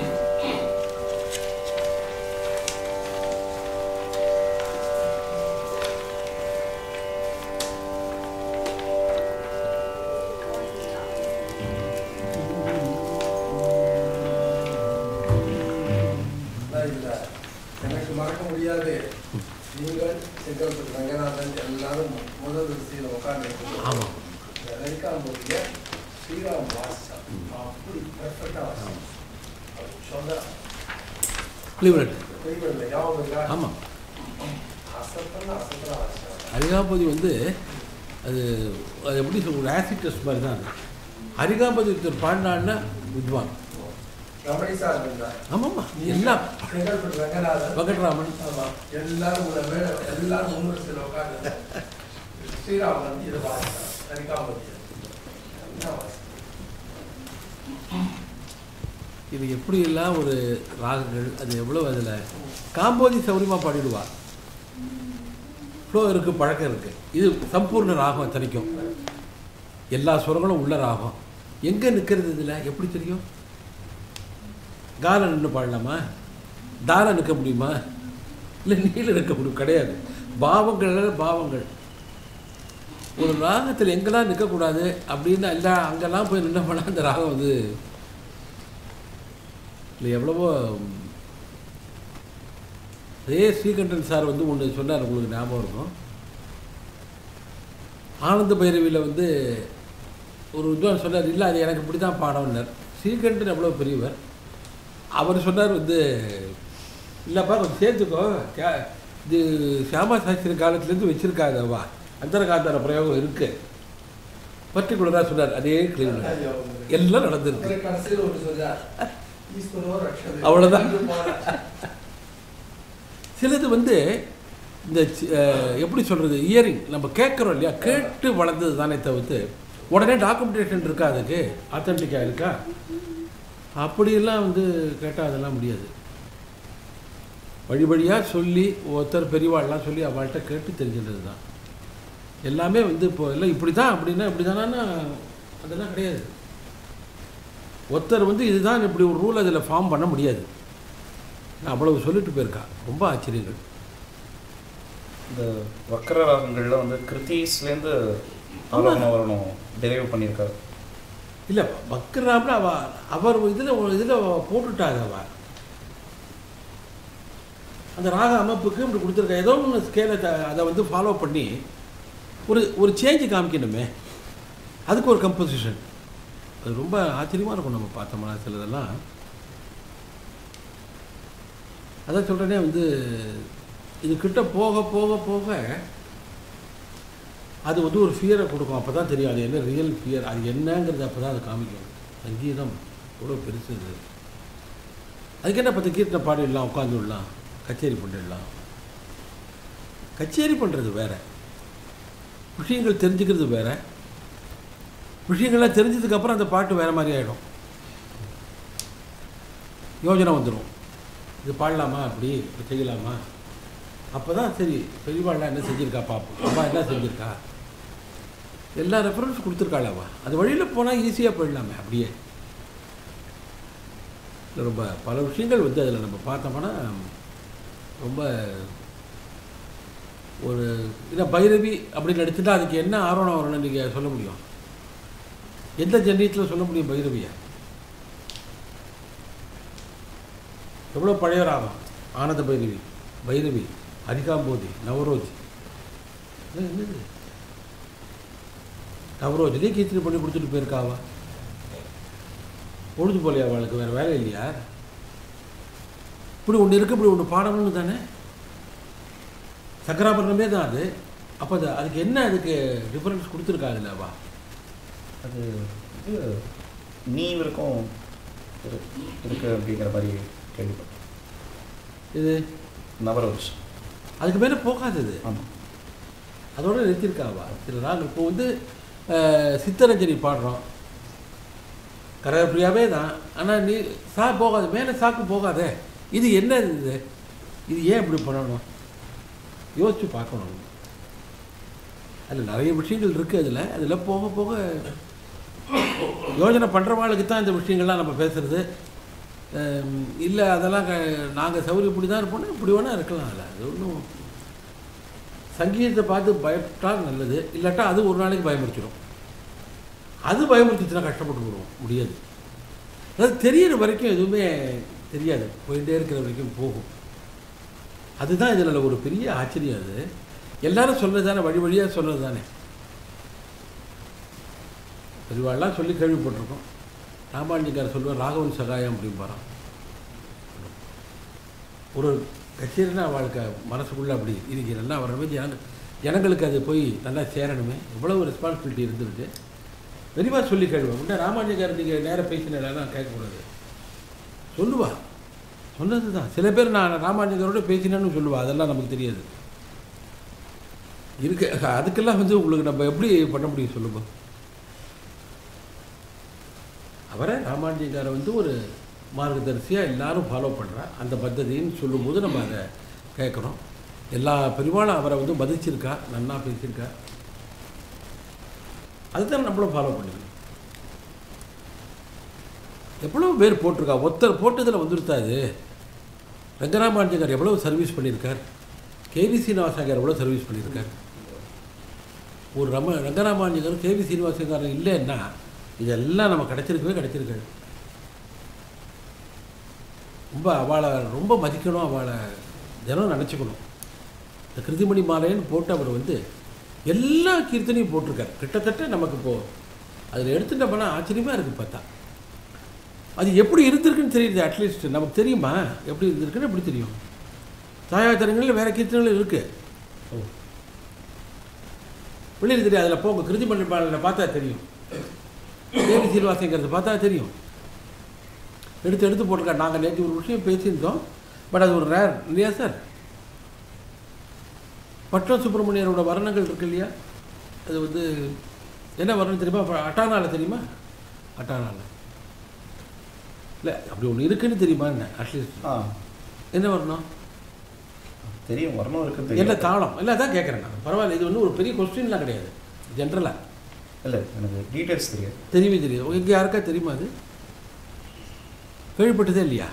எனக்கு மறக்க முடியாது. நீங்கள் செங்கல்பட்டு ரங்கநாதன் எல்லாரும் முதல் வரிசையில் உட்காந்து ஆமாம், ரவிகாம்போதிய ஸ்ரீராம் வாசா அப்படி பெர்ஃபெக்டாக வாசம் சொந்த கிளீவ்லண்ட். ஞாபகம் இருக்கா? ஆமாம், அசத்தனா வாசம். அரிகாம்போதி வந்து அது அது எப்படி சொல்ல ஒரு ஆசிட் டெஸ்ட் மாதிரி தான். அது அரிகாம்போதி ஒருத்தர் பாடினான்னா வித்வான். ரமணி சார் இருந்தார். ஆமாம்மா, எல்லாம் செங்கல்பட்டு ரங்கநாதன் வெங்கட்ராமன். ஆமாம், எல்லாரும் எல்லாரும் முன்னூறு சில உட்காந்து ஸ்ரீராம் வந்து இதை வாசித்தார். ரவிகாம்போதி என்ன வாசம். இது எப்படியெல்லாம் ஒரு ராகங்கள், அது எவ்வளோ அதில் காம்போதி சௌரியமாக பாடிடுவா. ஃப்ளோ இருக்குது, பழக்கம் இருக்குது. இது சம்பூர்ண ராகம் தனிக்கும். எல்லா சுரங்களும் உள்ள ராகம். எங்கே நிற்கிறது இதில் எப்படி தெரியும்? காலம் நின்று பாடலாமா? தாரம் நிற்க முடியுமா? இல்லை நீல நிற்க முடியும்? கிடையாது. பாவங்கள் ஒரு ராகத்தில் எங்கெல்லாம் நிற்கக்கூடாது அப்படின்னு எல்லாம் அங்கெல்லாம் போய் நின்று போனால் அந்த ராகம் வந்து இல்லை எவ்வளவோ. அதே ஸ்ரீகண்டன் சார் வந்து ஒன்று சொன்னார், உங்களுக்கு ஞாபகம் இருக்கும். ஆனந்த பைரவியில் வந்து ஒரு வித்வான் சொன்னார், இல்லை அது எனக்கு இப்படி தான் பாடம்னார். ஸ்ரீகண்டன் எவ்வளோ பெரியவர். அவர் சொன்னார் வந்து, இல்லைப்பா கொஞ்சம் சேர்த்துக்கோ, இது சியாமா சாஸ்திரி காலத்துலேருந்து வச்சுருக்காங்கவா, அந்தரகாந்தார பிரயோகம் இருக்குது பர்டிகுலராக சொன்னார். அதே கிளீன் எல்லாம் நடந்துருக்கு. கடைசியில் ஒரு சொல்றார், அவ்வளோதான். சிலது வந்து இந்த எப்படி சொல்கிறது, இயரிங் நம்ம கேட்குறோம் இல்லையா, கேட்டு வளர்ந்தது தானே தவிர்த்து உடனே டாக்குமெண்டேஷன் இருக்கா, அதுக்கு ஆத்தென்டிக்காக இருக்கா, அப்படியெல்லாம் வந்து கேட்டால் அதெல்லாம் முடியாது. வழி வழியாக சொல்லி ஒருத்தர் பெரியவாள்லாம் சொல்லி அவள்கிட்ட கேட்டு தெரிஞ்சின்றது தான் எல்லாமே. வந்து இப்போ எல்லாம் இப்படி தான் அப்படின்னா இப்படி தானா, அதெல்லாம் கிடையாது. ஒருத்தர் வந்து இதுதான் இப்படி ஒரு ரூல் அதில் ஃபார்ம் பண்ண முடியாது. அவ்வளவு சொல்லிட்டு போயிருக்கா. ரொம்ப ஆச்சரியங்கள். இந்த வக்கர ராகங்களில் வந்து கிருத்தீஸ்லேருந்து ஆரோகணம் வரணும் டெரைவ் பண்ணியிருக்காரு. இல்லை வக்கராம்ல அவர் இதில் போட்டுட்டாங்க. அந்த ராக அமைப்புக்கு இப்படி கொடுத்துருக்கா. ஏதோ ஒன்று ஸ்கேலை அதை வந்து ஃபாலோ பண்ணி ஒரு சேஞ்சு காமிக்கணுமே, அதுக்கு ஒரு கம்போசிஷன். அது ரொம்ப ஆச்சரியமாக இருக்கும் நம்ம பார்த்தோம்னா சிலதெல்லாம். அதான் சொல்கிறேனே வந்து இது கிட்ட போக போக போக அது வந்து ஒரு ஃபியரை கொடுக்கும். அப்போ தான் தெரியும் அது என்ன ரியல் ஃபியர், அது என்னங்கிறது அப்போ தான் அது காமிக்கும். சங்கீதம் எவ்வளோ பெருசு இது. அதுக்கு என்ன 10 கீர்த்தனை பாடிடலாம், உட்காந்துடலாம், கச்சேரி பண்ணிடலாம். கச்சேரி பண்ணுறது வேறு, விஷயங்கள் தெரிஞ்சுக்கிறது வேறு. விஷயங்கள்லாம் தெரிஞ்சதுக்கப்புறம் அந்த பாட்டு வேறு மாதிரி ஆகிடும். யோஜனை வந்துடும், இது பாடலாமா, அப்படி இப்படி செய்யலாமா. அப்போ தான் சரி பெரியவாள்லாம் என்ன செஞ்சுருக்கா பார்ப்போம், அம்மா என்ன செஞ்சுருக்கா, எல்லா ரெஃபரன்ஸ் கொடுத்துருக்காளாவா, அது வழியில் போனால் ஈஸியாக போயிடலாமே அப்படியே. இல்லை ரொம்ப பல விஷயங்கள் வந்து அதில் நம்ம பார்த்தோம்னா ரொம்ப ஒரு இல்லை பைரவி அப்படின்னு நடிச்சுட்டா அதுக்கு என்ன ஆர்வம் வரணும்னு நீங்கள் சொல்ல முடியும்? எந்த ஜென்ரேட்டில் சொல்ல முடியும் பைரவியை? எவ்வளோ பழைய ராகம், ஆனந்த பைரவி, பைரவி, அரிகாம்போதி, நவரோஜ். என்னது நவரோஜ்லேயே கீர்த்தனை பண்ணி கொடுத்துட்டு போயிருக்காவா? பொழுது போலையா அவளுக்கு வேறு வேலை இல்லையா? இப்படி ஒன்று இருக்குது, இப்படி ஒன்று பாடணும்னு தானே. சக்கராபரணமே தான் அது. அப்போ அதுக்கு என்ன அதுக்கு டிஃபரன்ஸ் கொடுத்துருக்காது இல்லைவா? அது இது நீ இருக்கும் இருக்கு அப்படிங்கிற மாதிரி கேள்விப்பட்டேன். இது நவரோஜ் அதுக்கு மேலே போகாது இது. ஆமாம், அதோட நிறுத்திருக்காவா? சில நாள் இப்போ வந்து சித்தரஞ்சலி பாடுறோம், கரகப்பிரியாவே தான். ஆனால் நீ சா போகாது, மேலே சாக்கு போகாதே. இது என்ன இது? இது ஏன் இப்படி பண்ணணும்? யோசித்து பார்க்கணும். அதில் நிறைய விஷயங்கள் இருக்குது. அதில் போக போக யோஜனை பண்ணுறவாளுக்கு தான் இந்த விஷயங்கள்லாம் நம்ம பேசுகிறது. இல்லை அதெல்லாம் நாங்கள் சௌகரியப்படி தான் இருப்போம்னா இப்படி வேணால் இருக்கலாம். அதில் அது ஒன்றும் சங்கீதத்தை பார்த்து பயப்பட்டால் நல்லது, இல்லாட்டா அது ஒரு நாளைக்கு பயமுறுத்திடும். அது பயமுறுத்திச்சுன்னா கஷ்டப்பட்டு விடுவோம், முடியாது. அதாவது தெரியிற வரைக்கும் எதுவுமே தெரியாது, போயிட்டே இருக்கிற வரைக்கும் போகும். அதுதான் இதில் ஒரு பெரிய ஆச்சரியம். அது எல்லாரும் சொல்கிறது தானே, வழி வழியாக சொல்கிறது தானே. பெரியவாள்லாம் சொல்லி கேள்விப்பட்டிருக்கோம். ராமானுஜக்காரர் சொல்லுவார், ராகவன் சகாயம் அப்படின்பாரான். ஒரு கச்சேரினா அவளுக்கு மனசுக்குள்ளே அப்படி இருக்கு, நல்லா வரவே ஜனங்களுக்கு அது போய் நல்லா சேரணுமே, இவ்வளவு ரெஸ்பான்சிபிலிட்டி இருந்துருக்கு. விரிவாக சொல்லி கேள்வி உண்டா? ராமானுஜக்காரர் நீங்கள் நேராக பேசினா கேட்கக்கூடாது, சொல்லுவா, சொன்னது தான். சில பேர் நான் ராமானுஜரோட பேசினேன்னு சொல்லுவா, அதெல்லாம் நமக்கு தெரியாது இருக்கு. அதுக்கெல்லாம் வந்து உங்களுக்கு நம்ம எப்படி பண்ண முடியும் சொல்லுங்க? அவரை ராமானுஜக்காரை வந்து ஒரு மார்க்கதரிசியாக எல்லாரும் ஃபாலோ பண்ணுறா அந்த பద్ధதின்னு சொல்லும்போது நம்ம அதை கேட்குறோம். எல்லா பெருமாளும் அவரை வந்து மதிச்சிருக்கா, நன்னா பேசியிருக்கா, அதுதான் நம்மளும் ஃபாலோ பண்ணிக்கணும். எவ்வளோ பேர் போட்டிருக்கா, ஒருத்தர் போட்டதில் வந்துருத்தாது. ரங்கராமானுஜர் எவ்வளோ சர்வீஸ் பண்ணியிருக்கார், கேவி சீனிவாசங்கார் எவ்வளோ சர்வீஸ் பண்ணியிருக்கார். ஒரு ரங்கராமானுஜர் கேவி சீனிவாசங்காரன் இல்லைன்னா இதெல்லாம் நம்ம கிடைச்சிருக்காது. ரொம்ப அவளை ரொம்ப மதிக்கணும், அவளை தினம் நினச்சிக்கணும். இந்த கிருதிமணி மாலைன்னு போட்டு அவர் வந்து எல்லா கீர்த்தனையும் போட்டிருக்கார். கிட்டத்தட்ட நமக்கு இப்போது அதில் எடுத்துகிட்ட போனால் ஆச்சரியமாக இருக்குது பார்த்தா. அது எப்படி இருந்திருக்குன்னு தெரியுது. அட்லீஸ்ட் நமக்கு தெரியுமா எப்படி இருந்திருக்குன்னு? எப்படி தெரியும்? தாயாத்தனங்களில் வேறு கீர்த்தனைகள் இருக்குது, வெளியில் தெரியும். அதில் போங்க, கிருதிமணி மாலையில் பார்த்தா தெரியும், தேவி சீனிவாசங்கிறது பார்த்தா தெரியும். எடுத்து போட்டிருக்கா. நாங்கள் நேற்று ஒரு விஷயம் பேசியிருந்தோம், பட் அது ஒரு ரேர் இல்லையா சார்? பட்டம் சுப்பிரமணியரோட வர்ணங்கள் இருக்கு இல்லையா? அது வந்து என்ன வர்ணம் தெரியுமா? அட்டானால தெரியுமா? அட்டானால இல்லை, அப்படி ஒன்று இருக்குன்னு தெரியுமா? என்ன அட்லீஸ்ட் என்ன வரணும் தெரியும், வரணும் இருக்குது. என்ன தாளம் இல்லை, அதான் கேட்குறேன் நான். பரவாயில்ல, இது ஒன்றும் ஒரு பெரிய கொஸ்டின்லாம் கிடையாது. ஜென்ரலாக இல்லை, எனக்கு டீட்டெயில்ஸ் தெரியாது. தெரியும். இங்கே யாருக்கா தெரியுமா? அது கேள்விப்பட்டதே இல்லையா?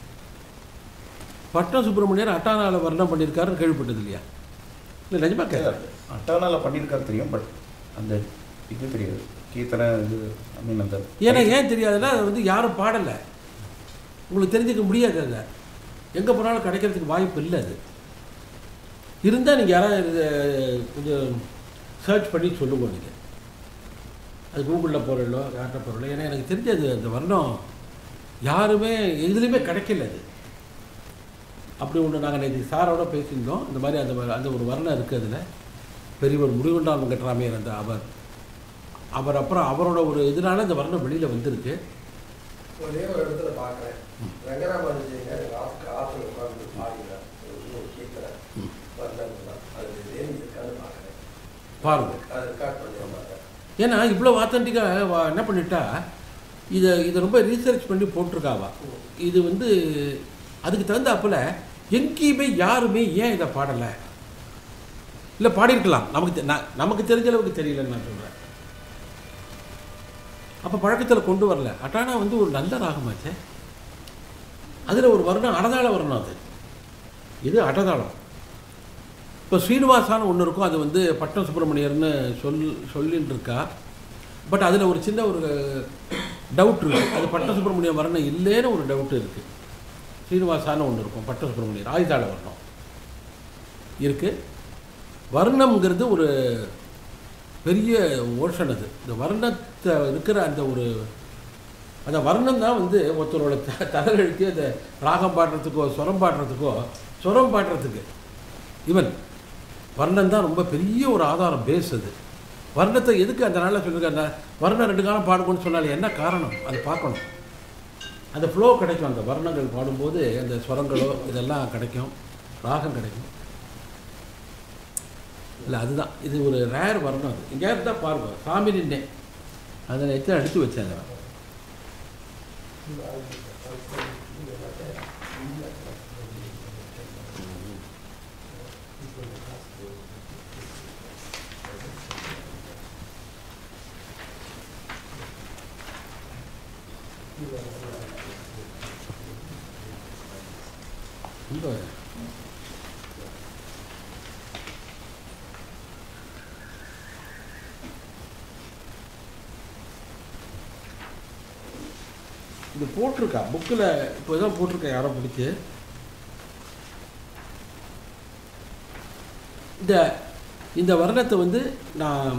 பட்டம் சுப்பிரமணியர் அட்டானால வர்ணம் பண்ணியிருக்காருன்னு கேள்விப்பட்டது இல்லையா? இல்லை நிஜமாக கேட்குறேன். அட்டானால பண்ணியிருக்காரு தெரியும், பட் அந்த இது தெரியாது. கீர்த்தனை இது ஐ மீன் அந்த ஏன்னா ஏன் தெரியாதுன்னா அது வந்து யாரும் பாடலை, உங்களுக்கு தெரிஞ்சுக்க முடியாது. அதை எங்கே போனாலும் கிடைக்கிறதுக்கு வாய்ப்பு இல்லை. அது இருந்தால் நீங்கள் யாராவது கொஞ்சம் சர்ச் பண்ணி சொல்லுங்க. நீங்கள் அது கூகுளில் போகிறீங்களோ யார்கிட்ட போகிறீங்களோ, ஏன்னா எனக்கு தெரிஞ்சது அந்த வர்ணம் யாருமே எதுலேயுமே கிடைக்கல. அது அப்படி ஒன்று நாங்கள் நேற்று சாரோட பேசியிருந்தோம். இந்த மாதிரி அந்த ஒரு வர்ணம் இருக்குது. அதில் பெரியவர் முடிவுண்டால் வெங்கட்ராமையர் அந்த அவர் அப்புறம் அவரோட ஒரு இதனால இந்த வர்ணம் வெளியில் வந்திருக்கு. ஒரே ஒரு இடத்துல பார்க்குறேன், ரங்கராமானுஜர் ஆற்றுல உட்காந்து பாடினார் ஒரு கீர்த்தனை வர்ணங்கள்லாம். அது இருக்கான்னு பார்க்குறேன், பாருங்கள், அதை ரெக்கார்ட் பண்ண மாட்டேன். ஏன்னா இவ்வளோ ஆத்தன்டிக்காக என்ன பண்ணிட்டா இதை ரொம்ப ரீசர்ச் பண்ணி போட்டிருக்காவா. இது வந்து அதுக்கு தகுந்தாப்புல எங்கேயுமே யாருமே ஏன் இதை பாடலை, இல்லை பாடியிருக்கலாம், நமக்கு தெரிஞ்ச அளவுக்கு தெரியலன்னு நான் சொல்கிறேன். அப்போ பழக்கத்தில் கொண்டு வரல. அட்டானா வந்து ஒரு நல்ல ராகமாச்சே. அதில் ஒரு வர்ணம் அடதாள வர்ணம், அது இது அடதாளம். இப்போ ஸ்ரீனிவாசான்னு ஒன்று இருக்கும், அது வந்து பட்டம் சுப்பிரமணியர்னு சொல்லின்னு இருக்கா. பட் அதில் ஒரு சின்ன ஒரு டவுட் இருக்குது. அது பட்டம் சுப்பிரமணியம் வர்ணம் இல்லைன்னு ஒரு டவுட்டு இருக்குது. ஸ்ரீனிவாசான்னு ஒன்று இருக்கும், பட்டம் சுப்பிரமணியர் ஆயுதாள வர்ணம் இருக்குது. வர்ணம்ங்கிறது ஒரு பெரிய ஓஷன். அது இந்த வர்ணத்தை இருக்கிற அந்த வர்ணம் தான் வந்து ஒருத்தரோட தலையெழுத்தி அந்த ராகம் பாடுறதுக்கோ சுரம் பாடுறதுக்கு ஈவன் வர்ணம் தான் ரொம்ப பெரிய ஒரு ஆதாரம், பேஸ். அது வர்ணத்தை எதுக்கு அந்த நாளில் சொல்லியிருக்காங்க, வர்ணம் 2 காலம் பாடுங்கன்னு சொன்னாலே என்ன காரணம் அதை பார்க்கணும். அந்த ஃப்ளோ கிடைக்கும், அந்த வர்ணங்கள் பாடும்போது அந்த ஸ்வரங்களோ இதெல்லாம் கிடைக்கும், ராகம் கிடைக்கும். இல்லை அதுதான் இது ஒரு ரேர் வர்ணம். அது எங்கேயாவது தான் பாருங்க, சாமி நின்னே அதை எத்தனை எடுத்து வச்சேன். அதை ரொம்ப இது போட்டிருக்கா புக்கில், இப்போ தான் போட்டிருக்கா யாரோ பிடிச்சி. இந்த வர்ணத்தை வந்து நான்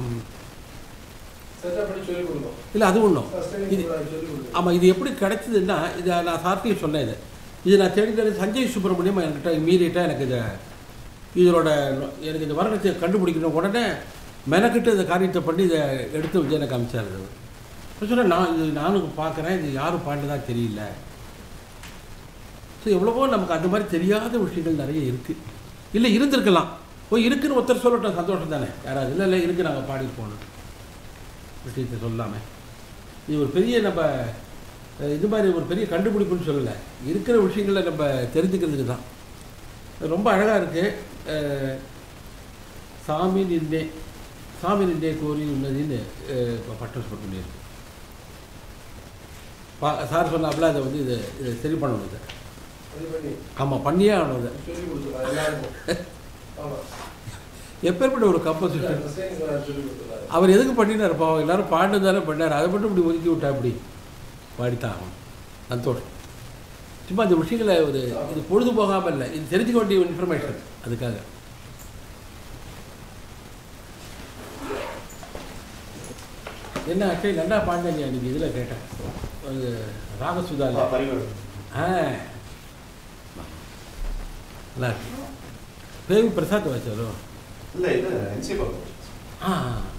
இல்லை அது ஒன்றும் இது. ஆமாம், இது எப்படி கிடைச்சதுன்னா, இதை நான் சார்ட்டையும் சொன்னேன். இது நான் தேடி சஞ்சய் சுப்பிரமணியம் என்கிட்ட இம்மீடியட்டாக எனக்கு எனக்கு இந்த வர்ணத்தை கண்டுபிடிக்கணும். உடனே மெனக்கிட்டு இந்த காரியத்தை பண்ணி இதை எடுத்து வச்சு எனக்கு அமைச்சார். இப்போ சொன்னேன், நானும் பார்க்குறேன், இது யாரும் பாண்டுதான் தெரியல. ஸோ எவ்வளவோ நமக்கு அந்த மாதிரி தெரியாத விஷயங்கள் நிறைய இருக்குது. இல்லை இருந்திருக்கலாம், இருக்குன்னு ஒருத்தர் சொல்லட்டும், சந்தோஷம் தானே. யாராவது இல்லை இருக்குது நாங்கள் பாடி போகணும் விஷயத்தை சொல்லாமல். இது ஒரு பெரிய நம்ம இது மாதிரி ஒரு பெரிய கண்டுபிடிப்புன்னு சொல்லலை, இருக்கிற விஷயங்களை நம்ம தெரிஞ்சுக்கிறதுக்கு தான். ரொம்ப அழகாக இருக்குது. சாமி நின்றே கோரி உள்ளதுன்னு பட்டம் சொல்லியிருக்கு. சார் சொன்னாப்புல அதை வந்து இதை சரி பண்ணணும். இதை ஆமாம் பண்ணியே ஆகணும். இதை எப்பேற்பட்ட ஒரு கம்போசிஷன் அவர் எதுக்கு பண்ணினார் பாவம், எல்லாரும் பாடுனதானே பண்ணார், அதை மட்டும் இப்படி ஒதுக்கி விட்டா அப்படி பாடித்தான் ஆகணும். சந்தோஷம். சும்மா அந்த விஷயங்களை இது பொழுது போகாமல் இல்லை, இது தெரிஞ்சுக்க வேண்டிய இன்ஃபர்மேஷன். அதுக்காக என்ன ஆச்சு, நல்லா பாடினீங்க அன்றைக்கி. இதில் கேட்டேன் ராகசுதா. நல்லா இருக்கு. பேவி பிரசாத் வச்சாரோ? இல்லை, இது